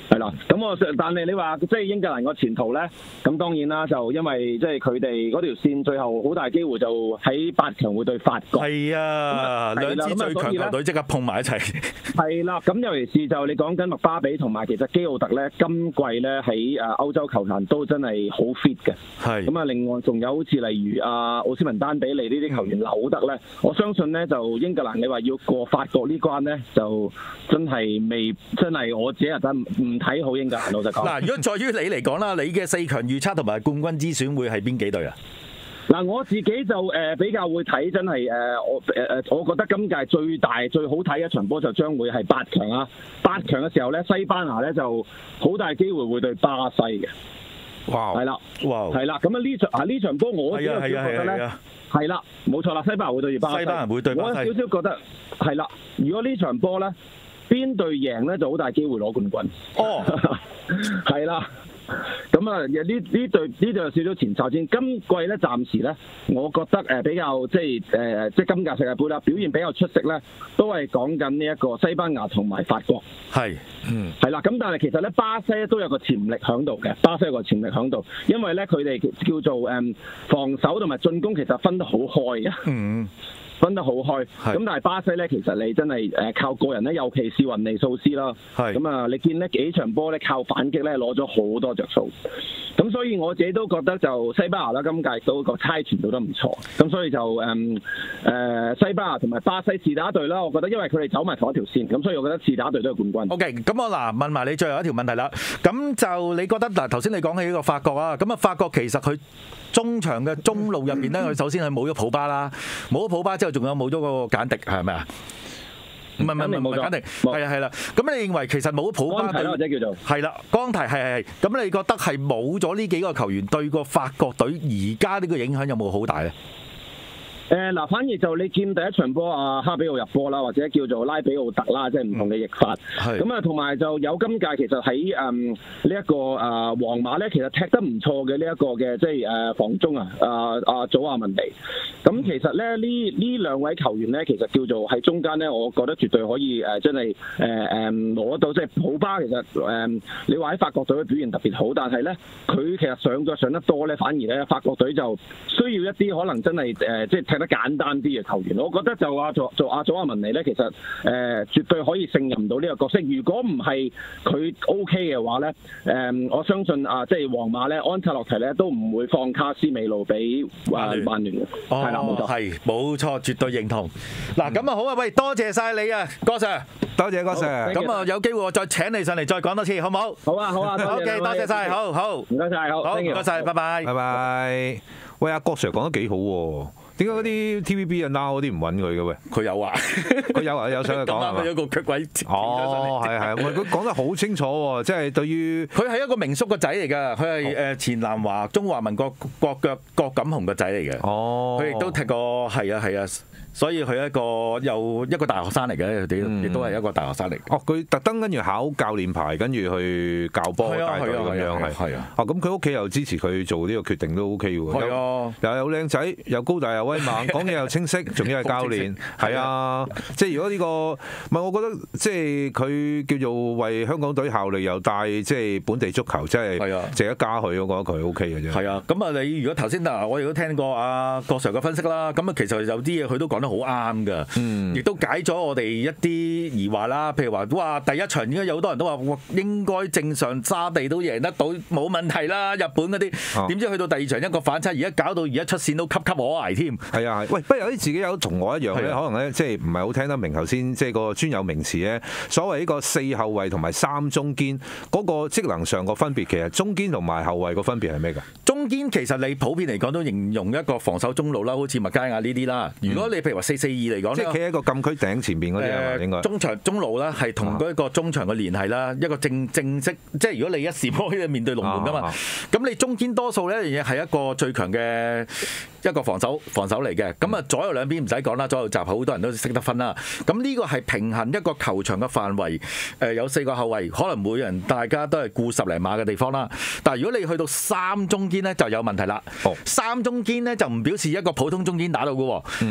係啦，咁我但係你話即係英格蘭個前途咧，咁當然啦，就因為即係佢哋嗰條線最後好大機會就喺八強會對法國。 係啊，兩支最強球隊即刻碰埋一齊。 係啦，咁尤其是就你講緊麥巴比同埋其實基奧特咧，今季咧喺誒歐洲球壇都真係好 fit 嘅。係。咁啊，另外仲有好似例如阿奧斯文丹比利呢啲球員扭得咧，我相信咧就英格蘭你話要過法國呢關咧，就真係未真係我自己又真唔睇好英格蘭老實講。 嗱，如果在於你嚟講啦，你嘅四強預測同埋冠軍之選會係邊幾隊啊？ 嗱，我自己就誒比較會睇真係誒我誒誒，我覺得今屆最大最好睇一場波就將會係八強啊！八強嘅時候咧，西班牙咧就好大機會會對巴西嘅。 哇！ 係啦， 哇！ 係啦，咁啊呢場啊呢場波我自己有少少覺得咧，係啦，冇錯啦，西班牙會對住巴西。西班牙會對巴西。我有少少覺得係啦，如果呢場波咧，邊隊贏咧就好大機會攞冠軍。哦，係啦。咁啊，呢呢隊呢隊有少少前哨戰。今季咧，暫時咧，我覺得誒比較即係誒即係今屆世界盃啦，表現比較出色咧，都係講緊呢一個西班牙同埋法國。係，嗯，係啦。咁但係其實咧，巴西都有個潛力喺度嘅，巴西有個潛力喺度，因為咧佢哋叫做誒防守同埋進攻其實分得好開嘅。嗯。分得好開，咁但係巴西咧，其實你真係誒靠個人咧，尤其是雲尼素斯啦，咁啊，你見呢幾場波咧靠反擊咧攞咗好多着數，咁所以我自己都覺得就西班牙啦，今屆都個猜拳做得唔錯，咁所以就誒誒、呃、西班牙同埋巴西次打隊啦，我覺得因為佢哋走埋同一條線，咁所以我覺得次打隊都係冠軍。OK， 咁我嗱問埋你最後一條問題啦，咁就你覺得嗱頭先你講起呢個法國啊，咁啊法國其實佢中場嘅中路入邊咧，佢首先係冇咗普巴啦，冇咗普巴之後，仲有冇咗個簡迪係咪啊？唔係唔係唔係冇簡迪，係啊係啦。咁你認為其實冇咗普巴對或者叫做係啦，岡提係係係。咁你覺得係冇咗呢幾個球員對個法國隊而家呢個影響有冇好大咧？ 誒嗱，反而就你見第一場波啊，哈比奧入波啦，或者叫做拉比奧特啦，即係唔同嘅譯法。咁啊，同埋就有今屆其實喺誒呢一個誒皇馬咧，其實踢得唔錯嘅呢一個嘅即係誒防中啊，啊啊祖亞文尼。咁其實咧呢呢兩位球員咧，其實叫做喺中間咧，我覺得絕對可以誒真係誒誒攞到即係普巴。其實誒你話喺法國隊嘅表現特別好，但係咧佢其實上腳上得多咧，反而咧法國隊就需要一啲可能真係誒即係踢得簡單啲嘅球員，我覺得就阿做做阿祖亞文尼咧，其實誒、呃、絕對可以勝任到呢個角色。如果唔係佢 O K 嘅話咧，誒、呃、我相信啊，即係皇馬咧，安察洛提咧都唔會放卡斯美路俾啊曼聯嘅。係啦，冇錯，係冇錯，絕對認同。嗱咁啊好啊，喂，多謝晒你啊，哥 Sir， 多謝哥 Sir。咁啊有機會我再請你上嚟再講多次，好唔好？ 好啊，好啊。 O K， 多謝晒，好好， 唔該晒，好， 好唔該晒，拜拜， 拜拜。喂，阿郭 Sir 講得幾好喎？點解嗰啲 T V B 啊 Now 嗰啲唔揾佢嘅喂？ 佢有啊， 佢有啊，有想去講係嘛？ 有個腳位。 哦，係係，喂，佢講得好清楚喎，即係對於佢係一個名宿個仔嚟㗎，佢係誒前南華中華民國國腳郭錦鴻個仔嚟嘅。哦，佢亦都踢過，係啊係啊。所以佢一個又一個大學生嚟嘅，佢哋亦都係一個大學生嚟。哦，佢特登跟住考教練牌，跟住去教波帶隊咁樣係。係啊。哦，咁佢屋企又支持佢做呢個決定都 OK 喎。係啊。又有靚仔，又高大又威猛，講嘢又清晰，仲要係教練。係啊。即係如果呢個唔係，我覺得即係佢叫做為香港隊效力，又帶即係本地足球，即係值得加佢。我覺得佢 OK 嘅啫。係啊。咁啊，你如果頭先嗱，我亦都聽過阿郭 Sir 嘅分析啦。咁啊，其實有啲嘢佢都講得好啱噶，亦都解咗我哋一啲疑惑啦。譬如話，哇，第一場應該有好多人都話，哇，應該正常沙地都贏得到，冇問題啦。日本嗰啲，點知去到第二場一個反差，而家搞到而家出線都岌岌可危添。係啊，喂，不過有啲自己有同我一樣咧，可能咧即係唔係好聽得明頭先即係個專有名詞咧。所謂呢個四後衞同埋三中堅嗰個職能上個分別，其實中堅同埋後衞個分別係咩㗎？中堅其實你普遍嚟講都形容一個防守中路啦，好似麥佳亞呢啲啦。如果你譬如話四四二嚟講，即係企喺個禁區頂前邊嗰啲係嘛？應該中場中路啦，係同嗰一個中場嘅聯繫啦，一個正正式，即係如果你一時波可以面對龍門噶嘛，咁你中堅多數呢樣嘢係一個最強嘅一個防守防守嚟嘅。咁啊左右兩邊唔使講啦，左右閘好多人都識得分啦。咁呢個係平衡一個球場嘅範圍，誒有四個後衞，可能每人大家都係顧十零碼嘅地方啦。但係如果你去到三中堅呢，就有問題啦。三中堅呢，就唔表示一個普通中堅打到嘅喎，因為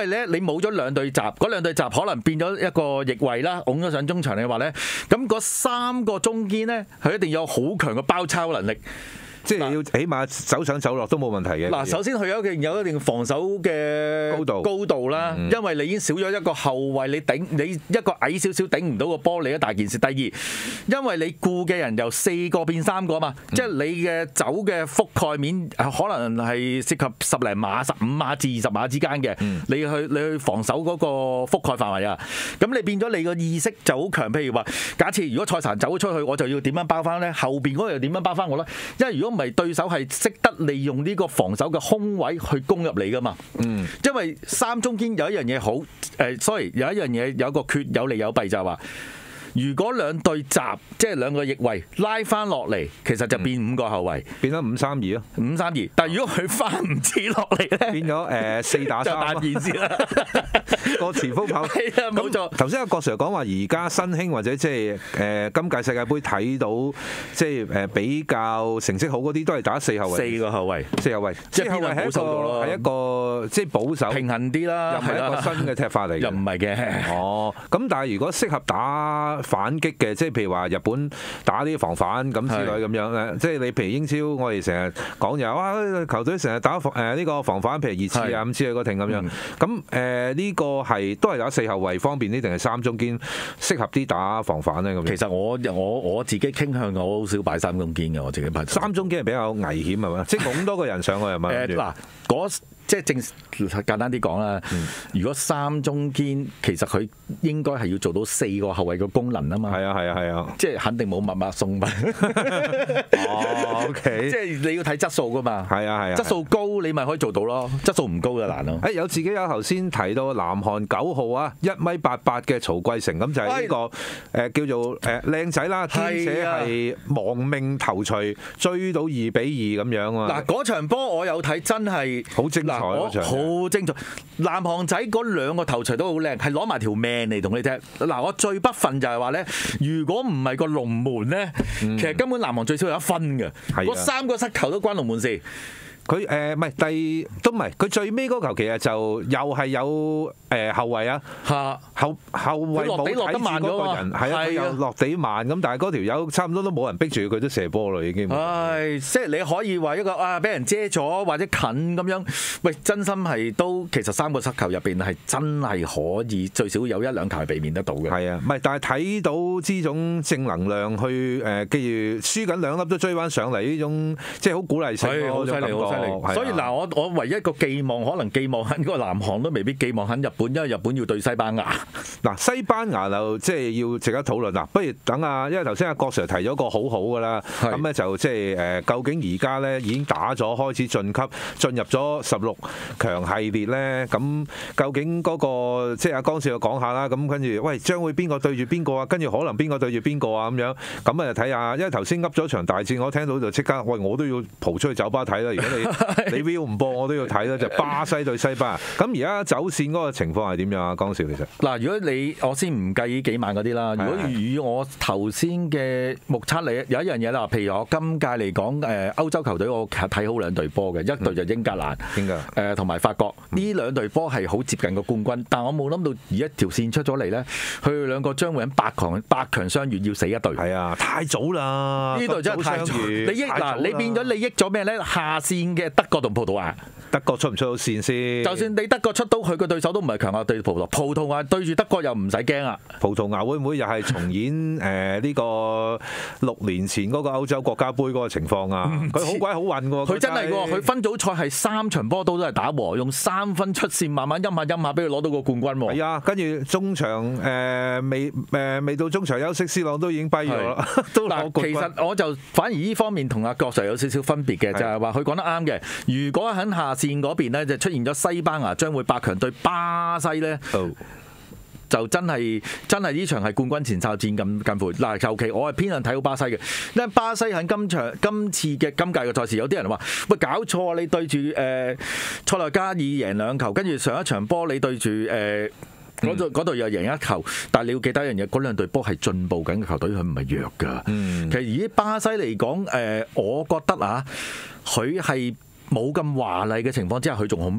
為咧你冇咗兩對閘，嗰兩對閘可能變咗一個翼位啦，拱咗上中場嘅話咧，咁嗰三個中堅咧，佢一定有好強嘅包抄能力。 即係要起碼走上走落都冇問題嘅。 嗱，首先佢有一定有一定防守嘅高度高度啦， 嗯、 因為你已經少咗一個後衞，你頂你一個矮少少頂唔到個波，你一大件事。第二，因為你顧嘅人由四個變三個啊嘛，嗯、即係你嘅走嘅覆蓋面可能係涉及十零碼、十五碼至二十碼之間嘅、嗯，你去你去防守嗰個覆蓋範圍啊，咁你變咗你個意識就好強。譬如話，假設如果蔡神走咗出去，我就要點樣包翻咧？後邊嗰個又點樣包翻我咧？因為如果唔係對手係識得利用呢個防守嘅空位去攻入嚟噶嘛，嗯，因為三中堅有一樣嘢好，誒、呃、，sorry， 有一樣嘢有一個缺有利有弊就係話。如果兩對閘，即係兩個翼位拉翻落嚟，其實就變五個後衞， 變咗五三二咯， 五三二。但係如果佢翻唔切落嚟咧， 變咗誒四打三，就大件事啦。個前鋒跑係啊，冇錯。 頭先阿郭 Sir 講話，而家新興或者即係誒今屆世界盃睇到即係誒比較成績好嗰啲，都係打四後衞， 四個後衞， 四後衞，即係後衞係一個係一個即係保守平衡啲啦， 又唔係一個新嘅踢法嚟嘅， 又唔係嘅。 哦，咁但係如果適合打反擊嘅，即係譬如話日本打啲防反咁之類咁樣咧，即係你譬如英超，我哋成日講又哇球隊成日打防誒呢個防反，譬如熱刺啊咁之類嗰停咁樣，咁誒呢個係都係打四後衞方便啲，定係三中堅適合啲打防反咧？咁其實我我我自己傾向我好少擺三中堅嘅，我自己擺三中堅係比較危險係嘛？即係咁多個人上去係嘛？ 誒嗱嗰。即係正簡單啲講啦，如果三中堅其實佢應該係要做到四個後衞嘅功能啊嘛。 係啊係啊係啊， 即係肯定冇密密送物。 哦 OK， 即係你要睇質素噶嘛。 係啊係啊， 質素高你咪可以做到咯，質素唔高就難咯。 誒有自己有頭先提到南韓九號啊，一米八八嘅曹桂成，咁就係呢個誒叫做誒靚仔啦，兼且係亡命頭槌追到二比二咁樣啊。 嗱嗰場波我有睇，真係好精彩。 好精彩！南韓仔嗰兩個頭槌都好靚，係攞埋條命嚟同你踢。嗱，我最不忿就係話咧，如果唔係個龍門咧，嗯、其實根本南韓最少有一分嘅。嗰三個失球都關龍門事。 佢誒唔係第都唔係，佢最尾嗰球其實就又係有誒後衞啊，後後衞冇睇住嗰個人，係啊，佢又落地慢咁，但係嗰條友差唔多都冇人逼住佢，都射波啦已經。 唉，即係你可以話一個啊，俾人遮咗或者近咁樣，喂，真心係都其實三個失球入邊係真係可以最少有一兩球係避免得到嘅。 係啊，唔係，但係睇到呢種正能量去誒，既如輸緊兩粒都追翻上嚟呢種，即係好鼓勵性咯，好犀利，好犀利。所以嗱，我我唯一一個寄望，可能寄望喺嗰個南韓都未必寄望喺日本，因為日本要對西班牙。嗱，西班牙就即係要值得討論啦。不如等啊，因為頭先阿郭 Sir 提咗個好好㗎啦，咁咧就即係誒，究竟而家咧已經打咗開始晉級，進入咗十六強系列咧，咁究竟嗰個即係阿江少又講下啦，咁跟住喂將會邊個對住邊個啊？跟住可能邊個對住邊個啊？咁樣咁啊睇下，因為頭先噏咗場大戰，我聽到就即刻喂我都要蒲出去酒吧睇啦。如果你你 view 唔播我都要睇啦，就巴西對西班牙。咁而家走線嗰個情況係點樣啊？江少其實嗱，如果你我先唔計呢幾萬嗰啲啦，如果以我頭先嘅目測嚟，有一樣嘢啦，譬如我今屆嚟講，誒歐洲球隊我睇好兩隊波嘅，一隊就英格蘭， 英格蘭誒同埋法國，呢兩隊波係好接近個冠軍，但我冇諗到而一條線出咗嚟咧，佢哋兩個將會喺八強八強相遇，要死一隊。 係啊，太早啦！ 呢隊真係太早。你益嗱，你變咗你益咗咩咧？下線嘅德國同葡萄牙。 德國出唔出到線先？ 就算你德國出到，佢個對手都唔係強啊，對葡萄牙。葡萄牙對住德國又唔使驚啊！ 葡萄牙會唔會又係重演誒呢個六年前嗰個歐洲國家杯嗰個情況啊？佢好鬼好運喎！ 佢真係喎，佢分組賽係三場波都都係打和，用三分出線，慢慢陰下陰下，俾佢攞到個冠軍喎。 係啊，跟住中場誒、呃、未誒、呃、未到中場休息，C朗都已經跛咗啦，都攞冠軍。其實我就反而呢方面同阿郭 Sir 有少少分別嘅，就係話佢講得啱嘅。如果喺下線嗰邊咧，就出現咗西班牙將會八強對巴西咧。Oh. 就真係真係呢場係冠軍前哨戰咁近乎嗱，尤其我係偏向睇好巴西嘅，因為巴西喺今場今次嘅今屆嘅賽事，有啲人話喂搞錯，你對住誒塞內加爾贏兩球，跟住上一場波你對住誒嗰度嗰度又贏一球，但係你要記得一樣嘢，嗰兩隊波係進步緊嘅球隊，佢唔係弱㗎。其實以巴西嚟講，誒我覺得啊，佢係冇咁華麗嘅情況之下，佢仲恐怖。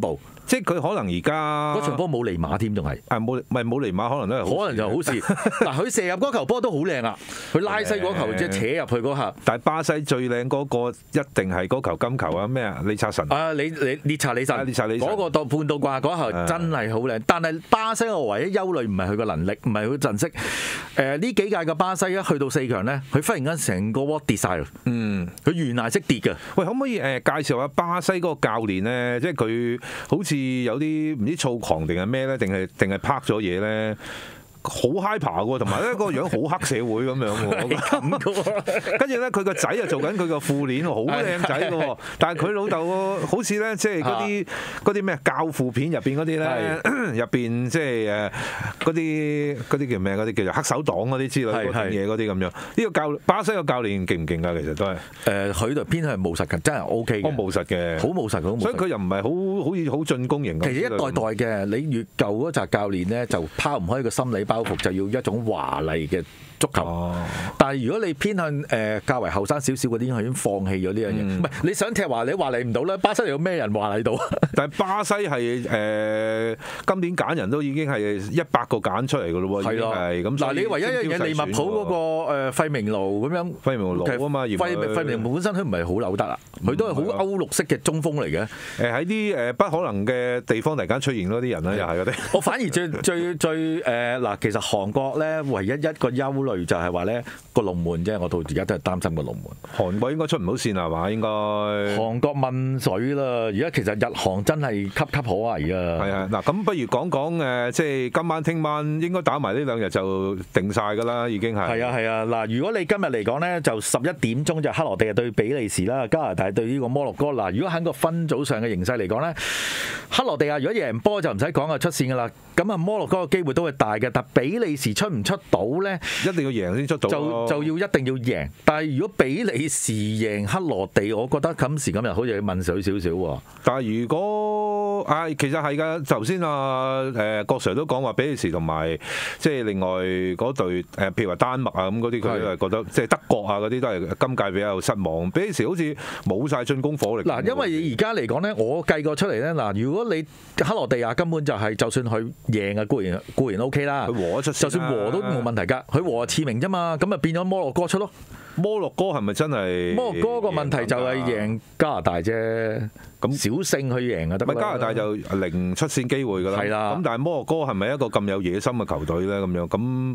即係佢可能而家嗰場波冇尼馬添，仲係誒冇唔係冇尼馬，可能都係可能就好事。嗱，佢射入嗰球波都好靚啊！佢拉西嗰球即係扯入去嗰下。 但係巴西最靚嗰個一定係嗰球金球啊！咩啊？理查神啊！你你列查理神， 列查理神嗰個倒半倒掛嗰球真係好靚。但係巴西我唯一憂慮唔係佢個能力，唔係佢陣式。誒呢幾屆嘅巴西一去到四強咧，佢忽然間成個窩跌晒啦。嗯，佢懸崖式跌嘅。喂， 可唔可以誒介紹下巴西嗰個教練咧？即係佢好似有啲唔知躁狂定係咩咧？定係定係拍咗嘢咧？好 hyper 喎，同埋咧個樣好黑社會咁樣喎。跟住咧佢個仔又做緊佢個副練，好靚仔嘅喎。但係佢老豆好似咧，即係嗰啲嗰啲咩教父片入邊嗰啲咧，入邊即係誒嗰啲嗰啲叫咩？嗰啲叫做黑手黨嗰啲之類嗰啲嘢嗰啲咁樣。呢個教巴西個教練勁唔勁㗎？其實都係誒，佢就偏向務實嘅，真係 O K 嘅。 好務實嘅， 好務實嘅。 所以佢又唔係好好似好進攻型。 其實一代代嘅，你越舊嗰紮教練咧，就拋唔開個心理包袱，就要一種華麗嘅足球。哦、但係如果你偏向誒、呃、較為後生少少嗰啲，佢已經放棄咗呢樣嘢。唔係、嗯、你想踢華麗，華麗唔到啦。巴西有咩人華麗到？ 但係巴西係誒、呃、今年揀人都已經係一百個揀出嚟㗎咯喎。係咯。咁嗱， 你唯一一樣嘢利物浦嗰個誒費明奴咁樣， 費明奴啊嘛， 費費明奴本身佢唔係好扭得啊，佢都係好歐陸式嘅中鋒嚟嘅。 誒喺啲誒不可能嘅地方突然間出現嗰啲人咧，又係嗰啲。 我反而最最最誒嗱，其實韓國咧唯一一個憂慮就係話咧個龍門啫，我到而家都係擔心個龍門。 韓國應該出唔到線係嘛？應該韓國問水啦，而家其實日韓真係岌岌可危啊！ 係啊，嗱咁不如講講誒，即係今晚聽晚應該打埋呢兩日就定晒㗎啦，已經係。 係啊係啊，嗱，如果你今日嚟講咧，就十一點鐘就克羅地亞對比利時啦，加拿大對呢個摩洛哥。嗱，如果喺個分組上嘅形勢嚟講咧，克羅地亞如果贏波就唔使講啊，出線㗎啦。咁啊，摩洛哥嘅機會都係大嘅，但比利時出唔出到咧？ 一定要贏先出到。 就就要一定要贏。但係如果比利時贏克羅地，我覺得今時今日好似要問水少少喎。 但係如果啊，其實係㗎，頭先啊誒郭 Sir 都講話比利時同埋即係另外嗰隊誒，譬如話丹麥啊咁嗰啲，佢都係覺得即係德國啊嗰啲都係今屆比較失望。比利時好似冇晒進攻火力。 嗱，因為而家嚟講咧，我計過出嚟咧，嗱，如果你克羅地亞根本就係就算佢贏啊，固然固然 O K 啦， 佢和出， 就算和都冇問題㗎，佢和次名啫嘛，咁啊變咗摩洛哥出咯。 摩洛哥係咪真係？ 摩洛哥個問題就係贏加拿大啫，咁小勝去贏啊得。 咪加拿大就零出線機會㗎啦。係啦。咁但係摩洛哥係咪一個咁有野心嘅球隊咧？咁樣咁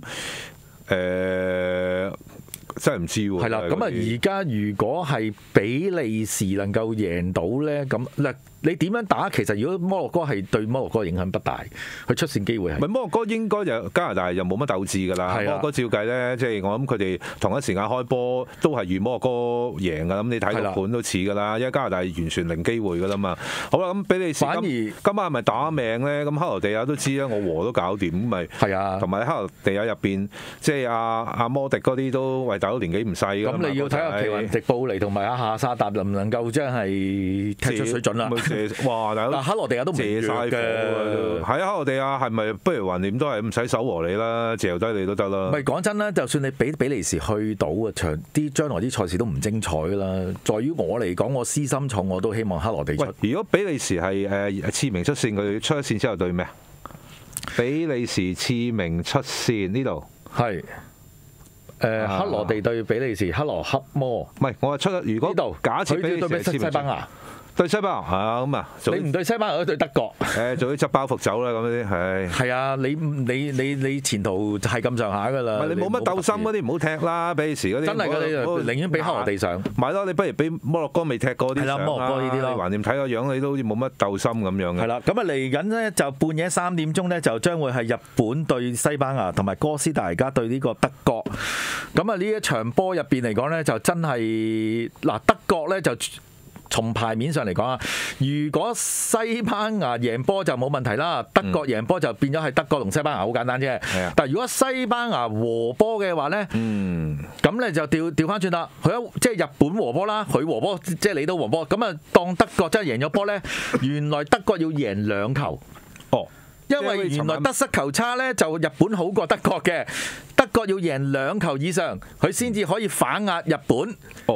誒。真係唔知喎。係啦， 咁啊，而家如果係比利時能夠贏到咧，咁嗱，你點樣打？其實如果摩洛哥係對摩洛哥影響不大，佢出線機會係。 唔係摩洛哥應該就加拿大又冇乜鬥志㗎啦。摩洛哥照計咧，即係我諗佢哋同一時間開波都係預摩洛哥贏㗎。咁你睇個盤都似㗎啦，因為加拿大完全零機會㗎啦嘛。好啦，咁比利時反而今晚係咪打命咧？咁克羅地亞都知啦，我和都搞掂，咁咪係啊。 同埋克羅地亞入邊，即係阿阿摩迪嗰啲都為大佬年紀唔細㗎嘛。 咁你要睇下奇雲迪布尼同埋阿夏沙達能唔能夠真係踢出水準啦。 哇！大佬， 克羅地亞都唔借晒火嘅，係啊！克羅地亞係咪不如橫掂都係唔使守和你啦，借低你都得啦。 唔係講真啦，就算你俾比利時去到啊，長啲將來啲賽事都唔精彩啦。在於我嚟講，我私心重，我都希望克羅地出。 如果比利時係誒次名出線，佢出咗線之後對咩啊？比利時次名出線呢度係誒克羅地對比利時，克羅克摩。唔係我話出，如果度假設比利時係西班牙。 對西班牙係啊，咁啊， 你唔對西班牙，對德國。 誒，做啲執包袱走啦，咁啲係。 係啊，你你你你前途係咁上下㗎啦。 你冇乜鬥心嗰啲唔好踢啦，比利時嗰啲。 真係㗎，你寧願俾克羅地上。 咪咯，你不如俾摩洛哥未踢過啲上啦。係啦，摩洛哥呢啲咯。橫掂睇個樣，你都好似冇乜鬥心咁樣嘅。 係啦，咁啊嚟緊呢，就半夜三點鐘咧，就將會係日本對西班牙，同埋哥斯達黎加對呢個德國。咁啊呢一場波入邊嚟講咧，就真係嗱德國咧就。從牌面上嚟講啊，如果西班牙贏波就冇問題啦，德國贏波就變咗係德國同西班牙好簡單啫。嗯、但係如果西班牙和波嘅話咧，咁咧、嗯、就調調翻轉啦。佢一即係日本和波啦，佢和波即係你都和波，咁啊當德國真係贏咗波咧，原來德國要贏兩球。哦，因為原來得失球差咧就日本好過德國嘅，德國要贏兩球以上，佢先至可以反壓日本。哦。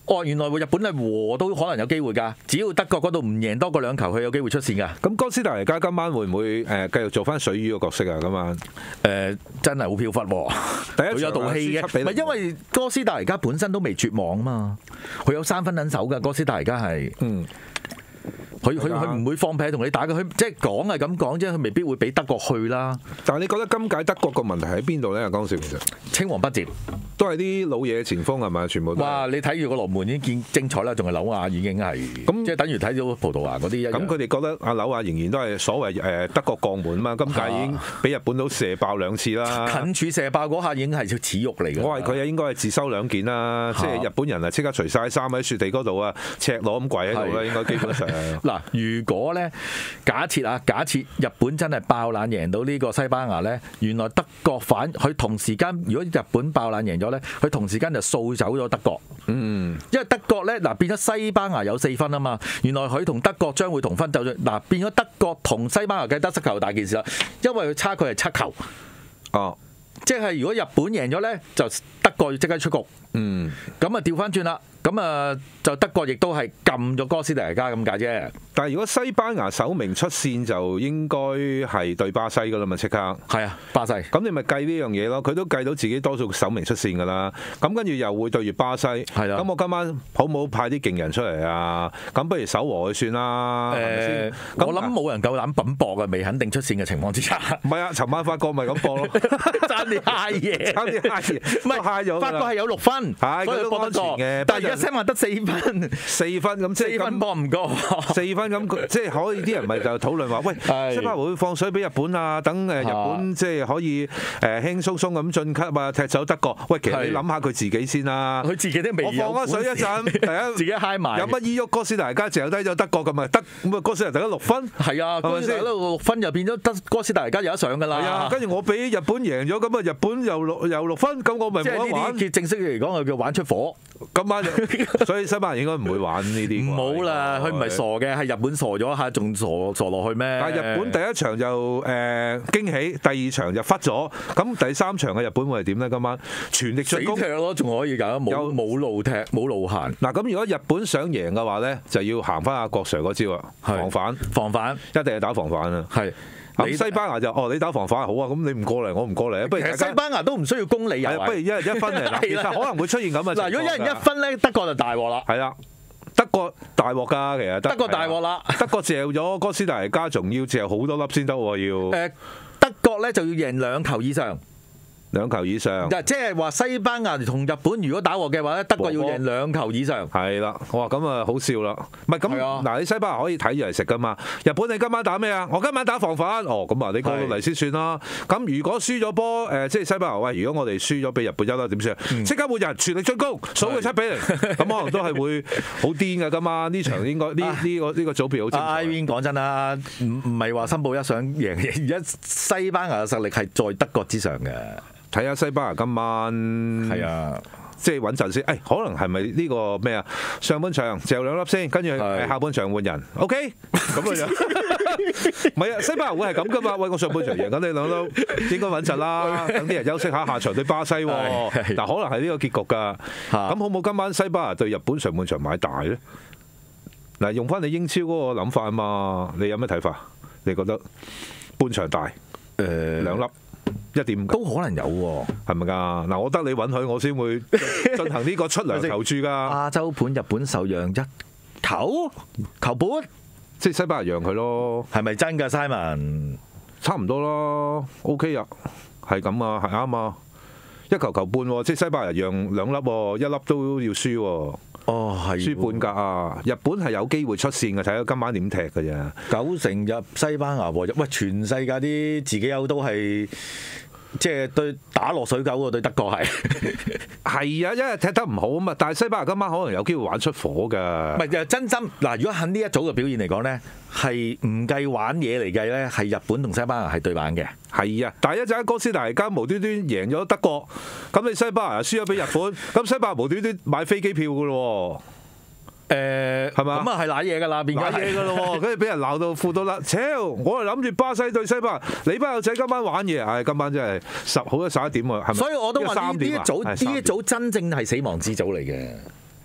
哦，原來日本係和都可能有機會㗎，只要德國嗰度唔贏多過兩球，佢有機會出線㗎。 咁哥斯達黎加今晚會唔會誒繼續做翻水魚嘅角色啊？今晚誒真係好飄忽喎，第一佢有道氣嘅，唔係因為哥斯達黎加本身都未絕望啊嘛，佢有三分撚手㗎，哥斯達黎加係嗯。佢佢佢唔會放屁同你打嘅，佢即係講係咁講啫，佢未必會俾德國去啦。 但係你覺得今屆德國個問題喺邊度咧？江少其實青黃不接， 都係啲老嘢前鋒係咪？全部都哇！你睇住個龍門已經見精彩啦，仲係紐亞已經係咁，即係等於睇到葡萄牙嗰啲一樣。 咁佢哋覺得阿紐亞仍然都係所謂誒德國鋼門啊嘛，今屆已經俾日本佬射爆兩次啦。 近處射爆嗰下已經係恥辱嚟嘅。 我話佢啊應該係自收兩件啦，即係日本人啊即刻除晒衫喺雪地嗰度啊，赤裸咁跪喺度啦，應該基本上。 嗱，如果咧假設啊，假設日本真係爆冷贏到呢個西班牙咧，原來德國反佢同時間，如果日本爆冷贏咗咧，佢同時間就掃走咗德國。嗯，因為德國咧嗱變咗西班牙有四分啊嘛，原來佢同德國將會同分，就嗱變咗德國同西班牙嘅得失球大件事啦，因為佢差距係七球。哦，即係如果日本贏咗咧，就德國要即刻出局。嗯，咁啊調翻轉啦。咁啊，就德國亦都係撳咗哥斯達黎加咁解啫。 但係如果西班牙首名出線，就應該係對巴西噶啦嘛，即刻。係啊，巴西。 咁你咪計呢樣嘢咯，佢都計到自己多數首名出線噶啦。咁跟住又會對住巴西。係啦。咁我今晚好唔好派啲勁人出嚟啊？咁不如守和佢算啦。誒、 欸，我諗冇人夠膽品搏嘅，未肯定出線嘅情況之下。 唔係啊，尋晚法國咪咁搏咯， 爭啲嗨嘢， 爭啲嗨嘢，唔係嗨咗。 法國係有六分， 係佢都安全嘅， 但係而家西班牙得四分， 四分咁即係四分搏唔過， 四分咁即係可以啲人咪就討論話，喂，西班牙會放水俾日本啊？等誒日本即係可以誒輕鬆鬆咁晉級啊，踢走德國。喂，其實你諗下佢自己先啦， 佢自己都未有。 我放咗水一陣，第一自己嗨埋， 有乜依喐哥斯達黎加掉低咗德國咁咪得咁啊？哥斯達黎加六分， 係啊，係咪先？六分又變咗得哥斯達黎加有得上㗎啦。係啊， 跟住我俾日本贏咗，咁啊日本又六又六分，咁我咪冇得玩。 即係正式嚟講，係叫玩出火。 今晚所以西班牙應該唔會玩呢啲。 唔好啦，佢唔係傻嘅，係日本傻咗下，仲傻傻落去咩？ 但係日本第一場就誒、呃、驚喜，第二場就忽咗，咁第三場嘅日本會係點咧？今晚全力進攻死踢咯，仲可以㗎，冇冇路踢，冇路行。 嗱，咁如果日本想贏嘅話咧，就要行翻阿郭 Sir 嗰招啊，防反， 防反， 一定係打防反啊。係。咁西班牙就哦，你打防反好啊，咁你唔過嚟，我唔過嚟啊。不如西班牙都唔需要攻你啊， 不如一人一分嚟啦。其實可能會出現咁嘅情況。 嗱，如果一人一分咧，德國就大鑊啦。 係啦，德國大鑊㗎，其實德國大鑊啦。 德國嚼咗哥斯達黎加，仲要嚼好多粒先得喎，要。 誒，德國咧就要贏兩球以上。 兩球以上， 即係話西班牙同日本如果打和嘅話咧，德國要贏兩球以上。 係啦，哇咁啊好笑啦，唔係咁嗱，你西班牙可以睇住嚟食噶嘛？日本你今晚打咩啊？我今晚打防反，哦咁啊，你過到嚟先算啦。咁如果輸咗波，誒即係西班牙喂，如果我哋輸咗俾日本一啦，點算？即刻換人，全力進攻，數佢七比零，咁可能都係會好癲㗎。今晚呢場應該呢呢個呢個組別好精彩。 Irene 講真啦，唔唔係話森保一想贏，而家西班牙嘅實力係在德國之上嘅。 睇下西班牙今晚係啊，即係穩陣先。誒，可能係咪呢個咩啊？上半場嚼兩粒先，跟住下半場換人。OK，咁嘅樣。唔係啊，西班牙會係咁噶嘛？喂，我上半場贏緊你兩粒，應該穩陣啦。等啲人休息下，下場對巴西。嗱，可能係呢個結局㗎。咁好唔好今晚西班牙對日本上半場買大咧？嗱，用翻你英超嗰個諗法啊嘛，你有咩睇法？你覺得半場大？誒，兩粒。一點五都可能有喎， 係咪㗎？嗱，我得你允許我先會進行呢個出糧球注㗎。 亞洲盤日本受讓一球球半， 即係西班牙讓佢咯， 係咪真㗎 Simon？ 差唔多咯 ，OK 啊，係咁啊，係啱啊，一球球半，即係西班牙讓兩粒，一粒都要輸喎。 哦，係輸半格啊！日本係有機會出線嘅，睇下今晚點踢嘅啫。 九成入西班牙和入，喂，全世界啲自己友都係即係對打落水狗喎，對德國係係啊，因為踢得唔好啊嘛。但係西班牙今晚可能有機會玩出火㗎。 唔係就真心嗱，如果喺呢一組嘅表現嚟講咧，係唔計玩嘢嚟計咧，係日本同西班牙係對版嘅。 係啊，但係一陣哥斯達黎加無端端贏咗德國，咁你西班牙又輸咗俾日本，咁西班牙無端端買飛機票㗎咯喎，誒係嘛？ 咁啊係瀨嘢㗎啦，變咗瀨嘢㗎咯喎，跟住俾人鬧到褲到甩，超！我係諗住巴西對西班牙，你班友仔今晚玩嘢，唉，今晚真係十好咗十一點喎，係咪？ 所以我都話呢呢一組呢一組真正係死亡之組嚟嘅。 唔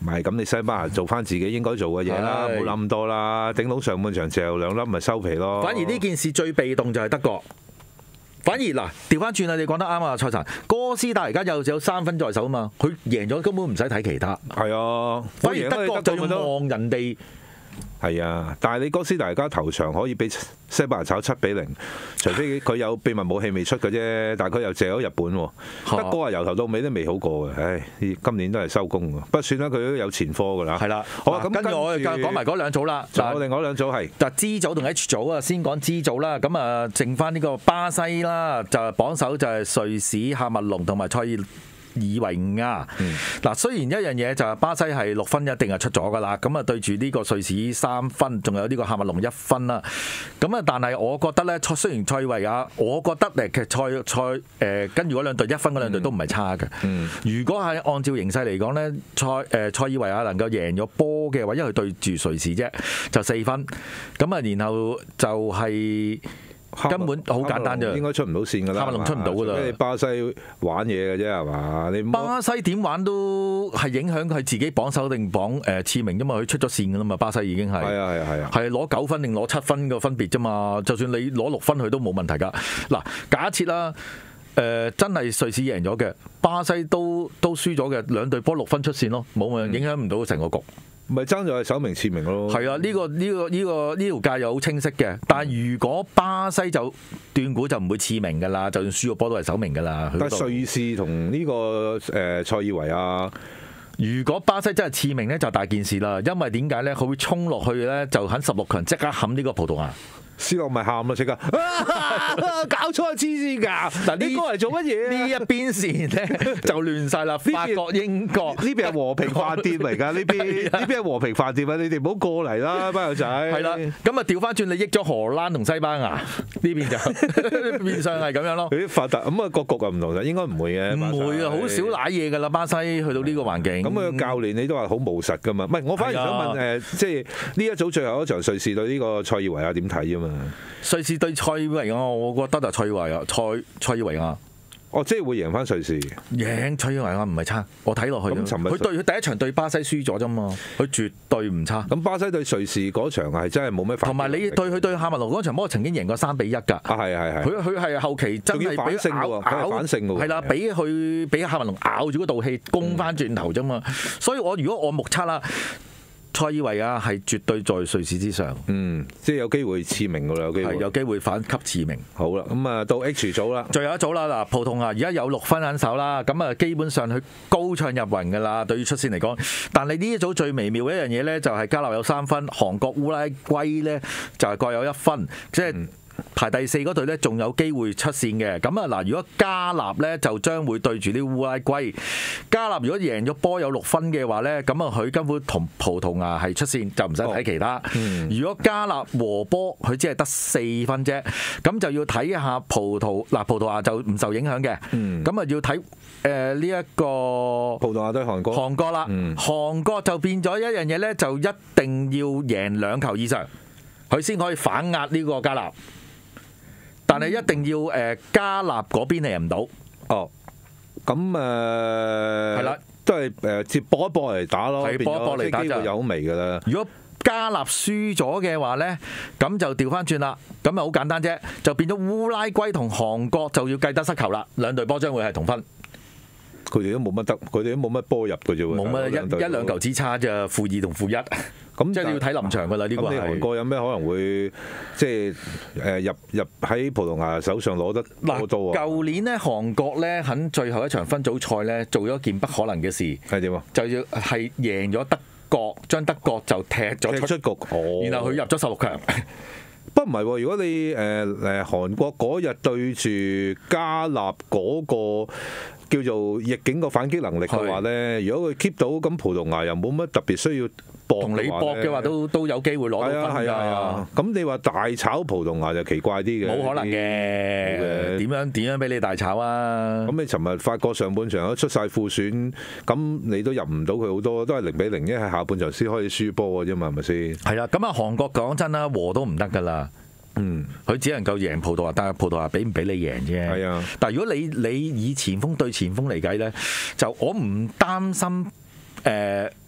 唔係咁，你西班牙做翻自己應該做嘅嘢啦，冇諗咁多啦，頂到上半場之後兩粒咪收皮咯。 反而呢件事最被動就係德國。反而嗱，調翻轉啦，你講得啱啊，蔡神。哥斯達而家有有三分在手啊嘛，佢贏咗根本唔使睇其他。 係啊， 反而德國就要望人哋。 係啊，但係你哥斯達而家頭場可以俾西班牙炒七比零，除非佢有秘密武器未出嘅啫。但係佢又借咗日本喎，德國啊由頭到尾都未好過嘅。唉，今年都係收工㗎。不過算啦，佢都有前科㗎啦。係啦，好啊，咁跟住我講埋嗰兩組啦。 仲有另外兩組係就 G 組同 H 組啊，先講 G 組啦。咁啊，剩翻呢個巴西啦，就榜首就係瑞士、喀麥隆同埋塞爾維亞。嗱，雖然一樣嘢就係巴西係六分一定係出咗㗎啦，咁啊對住呢個瑞士三分，仲有呢個喀麥隆一分啦。咁啊，但係我覺得咧，雖然塞爾維亞，我覺得誒其實塞塞誒跟住嗰兩隊一分嗰兩隊都唔係差嘅。嗯、如果係按照形勢嚟講咧，塞誒塞爾維亞能夠贏咗波嘅話，因為佢對住瑞士啫，就四分。咁啊，然後就係、是。根本好簡單啫， 應該出唔到線㗎啦。喀麥隆出唔到㗎啦。你巴西玩嘢嘅啫係嘛？你巴西點玩都係影響佢自己榜首定榜誒次名啫嘛。佢出咗線㗎啦嘛，巴西已經係。係啊係啊係啊。係攞九分定攞七分嘅分別啫嘛。就算你攞六分佢都冇問題㗎。嗱，假設啦，誒、呃、真係瑞士贏咗嘅，巴西都都輸咗嘅，兩隊波六分出線咯，冇影響唔到成個局。 咪爭就係首名次名咯。係啊，呢、呢個呢、呢個呢、呢個呢條界又好清晰嘅。但係如果巴西就斷估就唔會次名㗎啦，就算輸個波都係首名㗎啦。 但係瑞士同呢個誒塞爾維亞， 如果巴西真係次名咧，就大件事啦。因為點解咧？佢會衝落去咧，就喺十六強即刻冚呢個葡萄牙。 斯洛咪喊啦，即刻搞錯黐線㗎！嗱，呢個係做乜嘢？ 呢一邊線咧就亂晒啦。法國、英國呢邊係和平飯店嚟㗎，呢邊呢邊係和平飯店啊！你哋唔好過嚟啦，班友仔。 係啦，咁啊調翻轉，你益咗荷蘭同西班牙呢邊就面上係咁樣咯。 啲發達咁啊，個局啊唔同啦，應該唔會嘅。 唔會啊，好少瀨嘢㗎啦，巴西去到呢個環境。 咁佢個教練你都話好務實㗎嘛？唔係，我反而想問誒，即係呢一組最後一場瑞士對呢個塞爾維亞點睇啊嘛？ 瑞士對塞爾維亞，我覺得就塞爾維亞，塞塞爾維亞。 哦，即係會贏翻瑞士。 贏塞爾維亞唔係差，我睇落去。咁尋日佢對佢第一場對巴西輸咗啫嘛，佢絕對唔差。 咁巴西對瑞士嗰場係真係冇咩反應。 同埋你對佢對喀麥隆嗰場波曾經贏過三比一㗎。啊係係係。 佢佢係後期真係俾咬咬反勝㗎。 係啦，俾佢俾喀麥隆咬住嗰道氣，攻翻轉頭啫嘛。嗯、所以我如果我目測啦。塞爾維亞係絕對在瑞士之上， 嗯，即係有機會次名㗎啦，有機會係有機會反級次名。 好啦，咁啊到 H 組啦， 最後一組啦，嗱，葡萄牙而家有六分喺手啦，咁啊基本上佢高唱入雲㗎啦，對於出線嚟講。但係呢一組最微妙嘅一樣嘢咧，就係加納有三分，韓國、烏拉圭咧就係各有一分，即係。嗯排第四嗰隊咧，仲有機會出線嘅。咁啊嗱，如果加納咧就將會對住啲烏拉圭。加納如果贏咗波有六分嘅話咧，咁啊佢根本同葡萄牙係出線，就唔使睇其他。哦嗯、如果加納和波，佢只係得四分啫，咁就要睇下葡萄嗱葡萄牙就唔受影響嘅。咁啊、嗯、要睇誒呢一個葡萄牙對韓國。 韓國啦，嗯、韓國就變咗一樣嘢咧，就一定要贏兩球以上，佢先可以反壓呢個加納。但係一定要誒加納嗰邊贏唔到哦，咁誒係啦，都係誒接搏一搏嚟打咯， 係搏一搏嚟打就有味㗎啦。 如果加納輸咗嘅話咧，咁就調翻轉啦，咁啊好簡單啫，就變咗烏拉圭同韓國就要計得失球啦，兩隊波將會係同分。 佢哋都冇乜得，佢哋都冇乜波入嘅啫喎， 冇乜一一兩球之差啫，負二同負一。咁即係要睇臨場㗎啦，呢個係。咁你韓國有咩可能會即係誒入入喺葡萄牙手上攞得多多啊？ 舊年咧，韓國咧喺最後一場分組賽咧，做咗件不可能嘅事。 係點啊？ 就要係贏咗德國，將德國就踢咗出， 出局。 哦、然後佢入咗十六強。 不唔係喎，如果你誒誒韓國嗰日對住加納嗰個叫做逆境個反擊能力嘅話咧，是如果佢 keep 到咁，葡萄牙又冇乜特別需要。 同你搏嘅話都都有機會攞到分㗎。 係啊係啊，咁你話大炒葡萄牙就奇怪啲嘅。 冇可能嘅，點樣點樣俾你大炒啊？ 咁你尋日法國上半場都出晒副選，咁你都入唔到佢好多，都係零比零，因為下半場先可以輸波嘅啫嘛，係咪先？ 係啦，咁啊韓國講真啦，和都唔得㗎啦。嗯，佢只能夠贏葡萄牙，但係葡萄牙俾唔俾你贏啫。係啊，但係如果你你以前鋒對前鋒嚟計咧，就我唔擔心誒。呃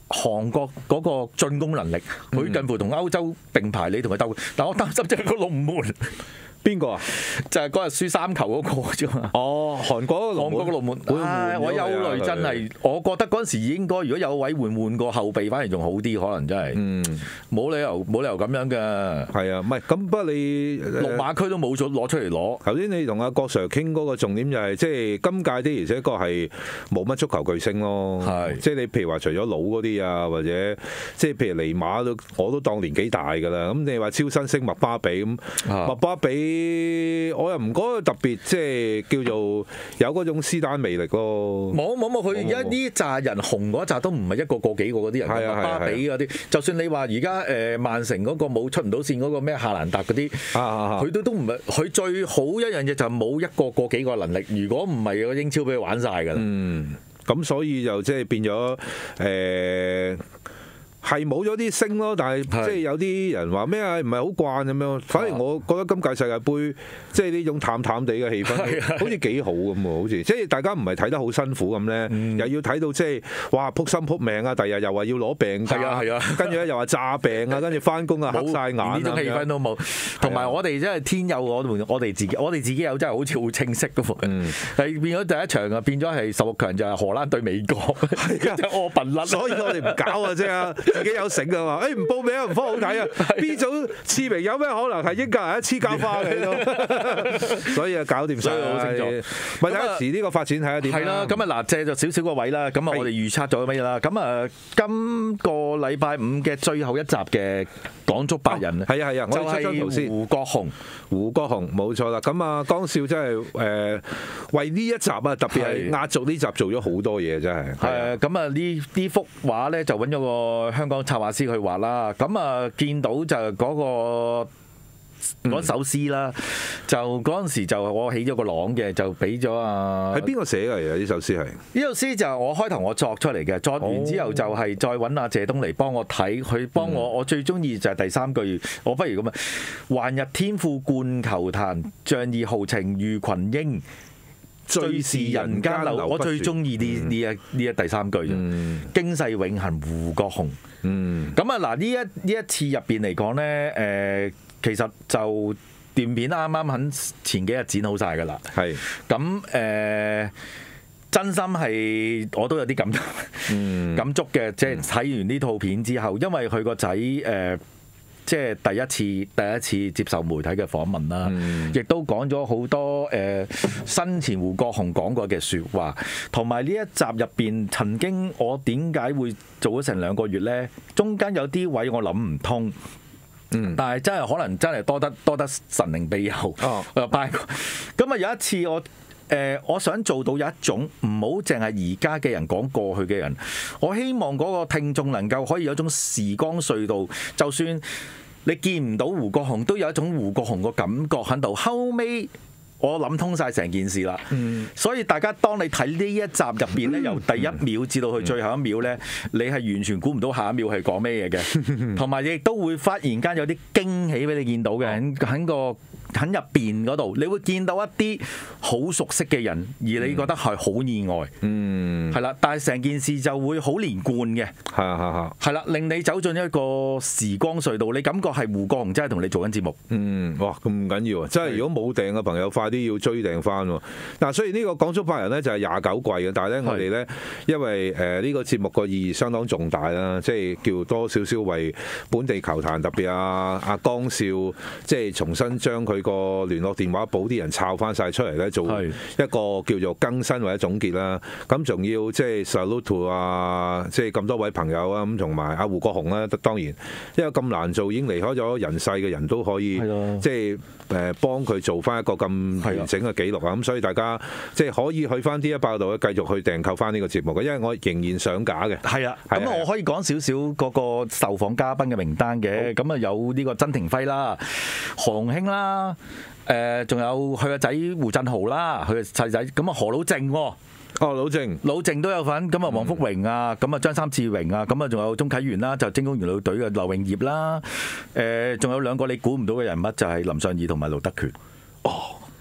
韓國嗰個進攻能力，佢近乎同歐洲並排，你同佢鬥。但我擔心就係個龍門。 邊個啊？ 就係嗰日輸三球嗰個啫嘛。 哦，韓國韓國嘅龍門，唉，我憂慮真係，我覺得嗰陣時應該如果有位換換個後備，反而仲好啲，可能真係。嗯，冇理由冇理由咁樣嘅。 係啊，唔係咁，不過你六馬區都冇咗攞出嚟攞。 頭先你同阿郭 Sir 傾嗰個重點就係，即係今屆的而且確係冇乜足球巨星咯。係，即係你譬如話除咗老嗰啲啊，或者即係譬如尼馬都我都當年紀大㗎啦。咁你話超新星麥巴比咁，麥巴比。我又唔覺得特別，即係叫做有嗰種斯丹魅力咯。 冇冇冇，佢而家呢扎人紅嗰扎都唔係一個過幾個嗰啲人，麥巴比嗰啲。就算你話而家誒曼城嗰個冇出唔到線嗰個咩夏蘭達嗰啲，佢都都唔係。佢最好一樣嘢就係冇一個過幾個能力。如果唔係，個英超俾佢玩晒㗎啦。 嗯，咁所以就即係變咗誒。係冇咗啲星咯，但係即係有啲人話咩啊，唔係好慣咁樣。反而我覺得今屆世界盃即係呢種淡淡地嘅氣氛，好似幾好咁喎，好似即係大家唔係睇得好辛苦咁咧，嗯、又要睇到即係哇撲心撲命啊！第日又話要攞病假，係啊，跟住咧又話詐病啊，跟住翻工啊黑晒眼，呢種氣氛都冇。同埋我哋真係天佑我哋，我哋自己，我哋自己有真係好似好清晰嘅喎。嗯，係變咗第一場啊，變咗係十六強就係荷蘭對美國，係啊，我笨撚， 所以我哋唔搞啊啫。自己有醒㗎嘛？誒唔報名唔方好睇啊！B 組次名有咩可能係英格蘭一黐膠花嘅都，所以啊搞掂晒好清楚。咪睇下遲呢個發展睇下點。 係啦，咁啊嗱，借咗少少個位啦。咁啊，我哋預測咗乜嘢啦？咁啊，今個禮拜五嘅最後一集嘅講足百人， 係啊係啊，我哋出張圖先。 胡國雄， 胡國雄冇錯啦。咁啊，江少真係誒為呢一集啊，特別係壓軸呢集做咗好多嘢，真係。 係咁啊，呢呢幅畫咧就揾咗個香港插畫師去畫啦。咁啊，見到就嗰個嗰首詩啦，就嗰陣時就我起咗個朗嘅，就俾咗啊。 係邊個寫㗎？呢首詩係呢首詩就係我開頭我作出嚟嘅，作完之後就係再揾阿謝東嚟幫我睇，佢幫我。我最中意就係第三句，我不如咁啊，還日天賦冠球壇，仗義豪情如群英。最是人間流，我最中意呢呢一呢一第三句啫。嗯、經世永恆胡國雄。咁啊嗱，呢一呢一次入邊嚟講咧，誒、呃、其實就段片啱啱喺前幾日剪好晒㗎啦。係是。咁誒、呃，真心係我都有啲感觸、嗯、感觸嘅，即係睇完呢套片之後，因為佢個仔誒。呃即係第一次第一次接受媒體嘅訪問啦，亦、嗯、都講咗好多誒生前胡國雄講過嘅説話，同埋呢一集入邊曾經我點解會做咗成兩個月呢？中間有啲位我諗唔通，嗯、但係真係可能真係多得多得神靈庇佑，哦、我又拜過。咁啊有一次我。誒、呃，我想做到有一種唔好淨係而家嘅人講過去嘅人，我希望嗰個聽眾能夠可以有一種時光隧道，就算你見唔到胡國雄，都有一種胡國雄個感覺喺度。後尾我諗通晒成件事啦，嗯、所以大家當你睇呢一集入邊咧，由第一秒至到去最後一秒咧，你係完全估唔到下一秒係講咩嘢嘅，同埋亦都會忽然間有啲驚喜俾你見到嘅喺喺個。喺入邊嗰度，你會見到一啲好熟悉嘅人，而你覺得係好意外，嗯，係啦。但係成件事就會好連貫嘅，係啊係啊，係啦，令你走進一個時光隧道，你感覺係胡國雄真係同你做緊節目，嗯，哇咁唔緊要啊！真係如果冇訂嘅朋友，快啲要追訂翻喎。嗱，雖然呢個講足百人咧就係廿九季嘅，但係咧我哋咧因為誒呢個節目個意義相當重大啦，即係叫多少少為本地球壇，特別阿阿江少，即係重新將佢個聯絡電話簿啲人抄翻晒出嚟咧，做一個叫做更新或者總結啦。咁仲要即係 salute 啊，即係咁多位朋友啊，咁同埋阿胡國雄啦。當然，因為咁難做，已經離開咗人世嘅人都可以，即係誒幫佢做翻一個咁完整嘅記錄啊。咁所以大家即係可以去翻 D 一百度繼續去訂購翻呢個節目嘅，因為我仍然上架嘅。係啊，咁我可以講少少嗰個受訪嘉賓嘅名單嘅。咁啊有呢個曾庭輝啦、何鴻興啦。誒，仲有佢個仔胡振豪啦，佢個細仔，咁啊何老正，哦老正，老正都有份，咁啊黃福榮啊，咁啊張三志榮啊，咁啊仲有鍾啟源啦，就精工元老隊嘅劉永業啦，誒，仲有兩個你估唔到嘅人物就係林尚義同埋盧德權。哦，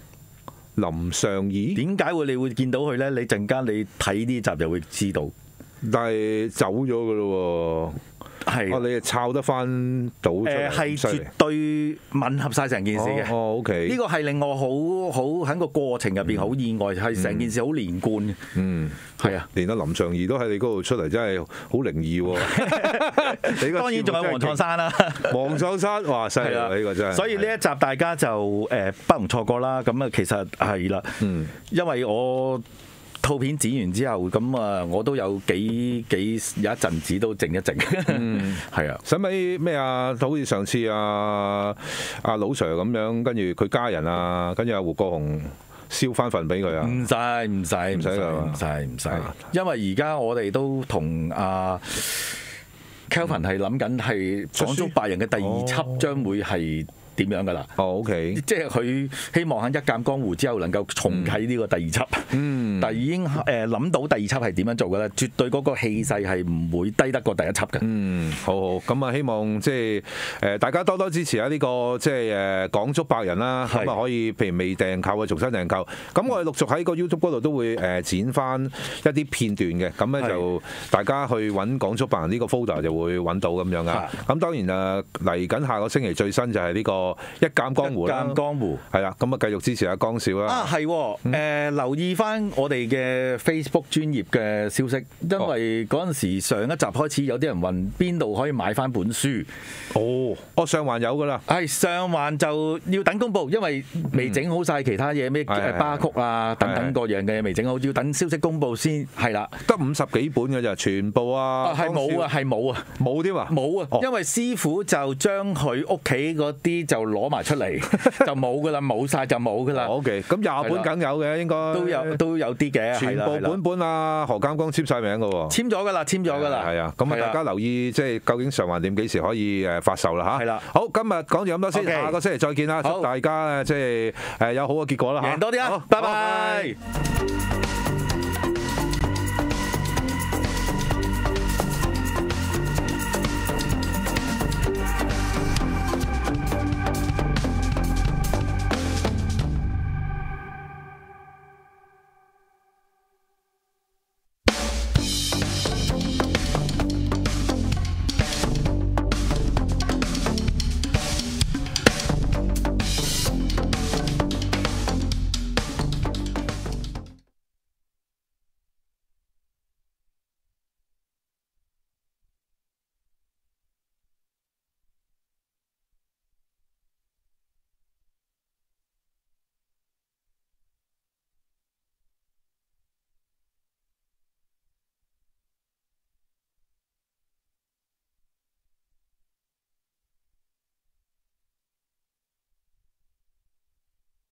林尚義點解會你會見到佢咧？你陣間你睇呢集就會知道。 但係走咗㗎咯喎。係，哦，你係抄得翻到出嚟，誒係絕對吻合晒成件事嘅。 哦 ，OK，呢個係令我好好喺個過程入邊好意外，係成件事好連貫嘅。嗯，係啊， 連阿林尚義都喺你嗰度出嚟，真係好靈異喎。 當然仲有黃創山啦， 黃創山，哇，犀利啊！呢個真係。 所以呢一集大家就誒不容錯過啦。咁啊，其實係啦，嗯，因為我套片剪完之後，咁啊，我都有幾幾有一陣子都靜一靜。嗯，係啊。 使唔使咩啊？好似上次啊阿老 Sir 咁樣，跟住佢家人啊，跟住阿胡國雄燒翻份俾佢啊？唔使唔使唔使唔使唔使，因為而家我哋都同阿 Kelvin 係諗緊係《港足百人》嘅第二輯將會係點樣㗎啦？ 哦 ，OK， 即係佢希望喺一鑑江湖之後能夠重啟呢個第二輯。嗯，但係已經誒諗到第二輯係點樣做㗎啦？絕對嗰個氣勢係唔會低得過第一輯嘅。 嗯，好好，咁啊，希望即係誒大家多多支持下呢個即係誒港足百人啦。咁啊可以譬如未訂購啊，重新訂購。咁我哋陸續喺個 YouTube 嗰度都會誒剪翻一啲片段嘅。咁咧就大家去揾港足百人呢個 folder 就會揾到咁樣噶。咁當然啊嚟緊下個星期最新就係呢個一鑑江湖啦， 一鑑江湖係啦，咁啊繼續支持阿江少啦。 啊係，誒、嗯呃、留意翻我哋嘅 Facebook 專頁嘅消息，因為嗰陣時上一集開始有啲人問邊度可以買翻本書。 哦，我上環有噶啦。 係上環就要等公佈，因為未整好晒其他嘢，咩巴曲啊等等各樣嘅嘢未整好，要等消息公佈先係啦。 得五十幾本嘅咋，全部啊？ 係冇啊，係冇啊， 冇添啊， 冇啊，因為師傅就將佢屋企嗰啲就攞埋出嚟，就冇噶啦，冇晒就冇噶啦。 O K，咁廿本梗有嘅，應該都有都有啲嘅， 全部本本啊何監光簽晒名噶喎， 簽咗噶啦，簽咗噶啦。 係啊，咁啊大家留意，即係究竟上環店幾時可以誒發售啦嚇。係啦，好，今日講住咁多先，下個星期再見啦，祝大家即係誒有好嘅結果啦嚇， 贏多啲啊，拜拜。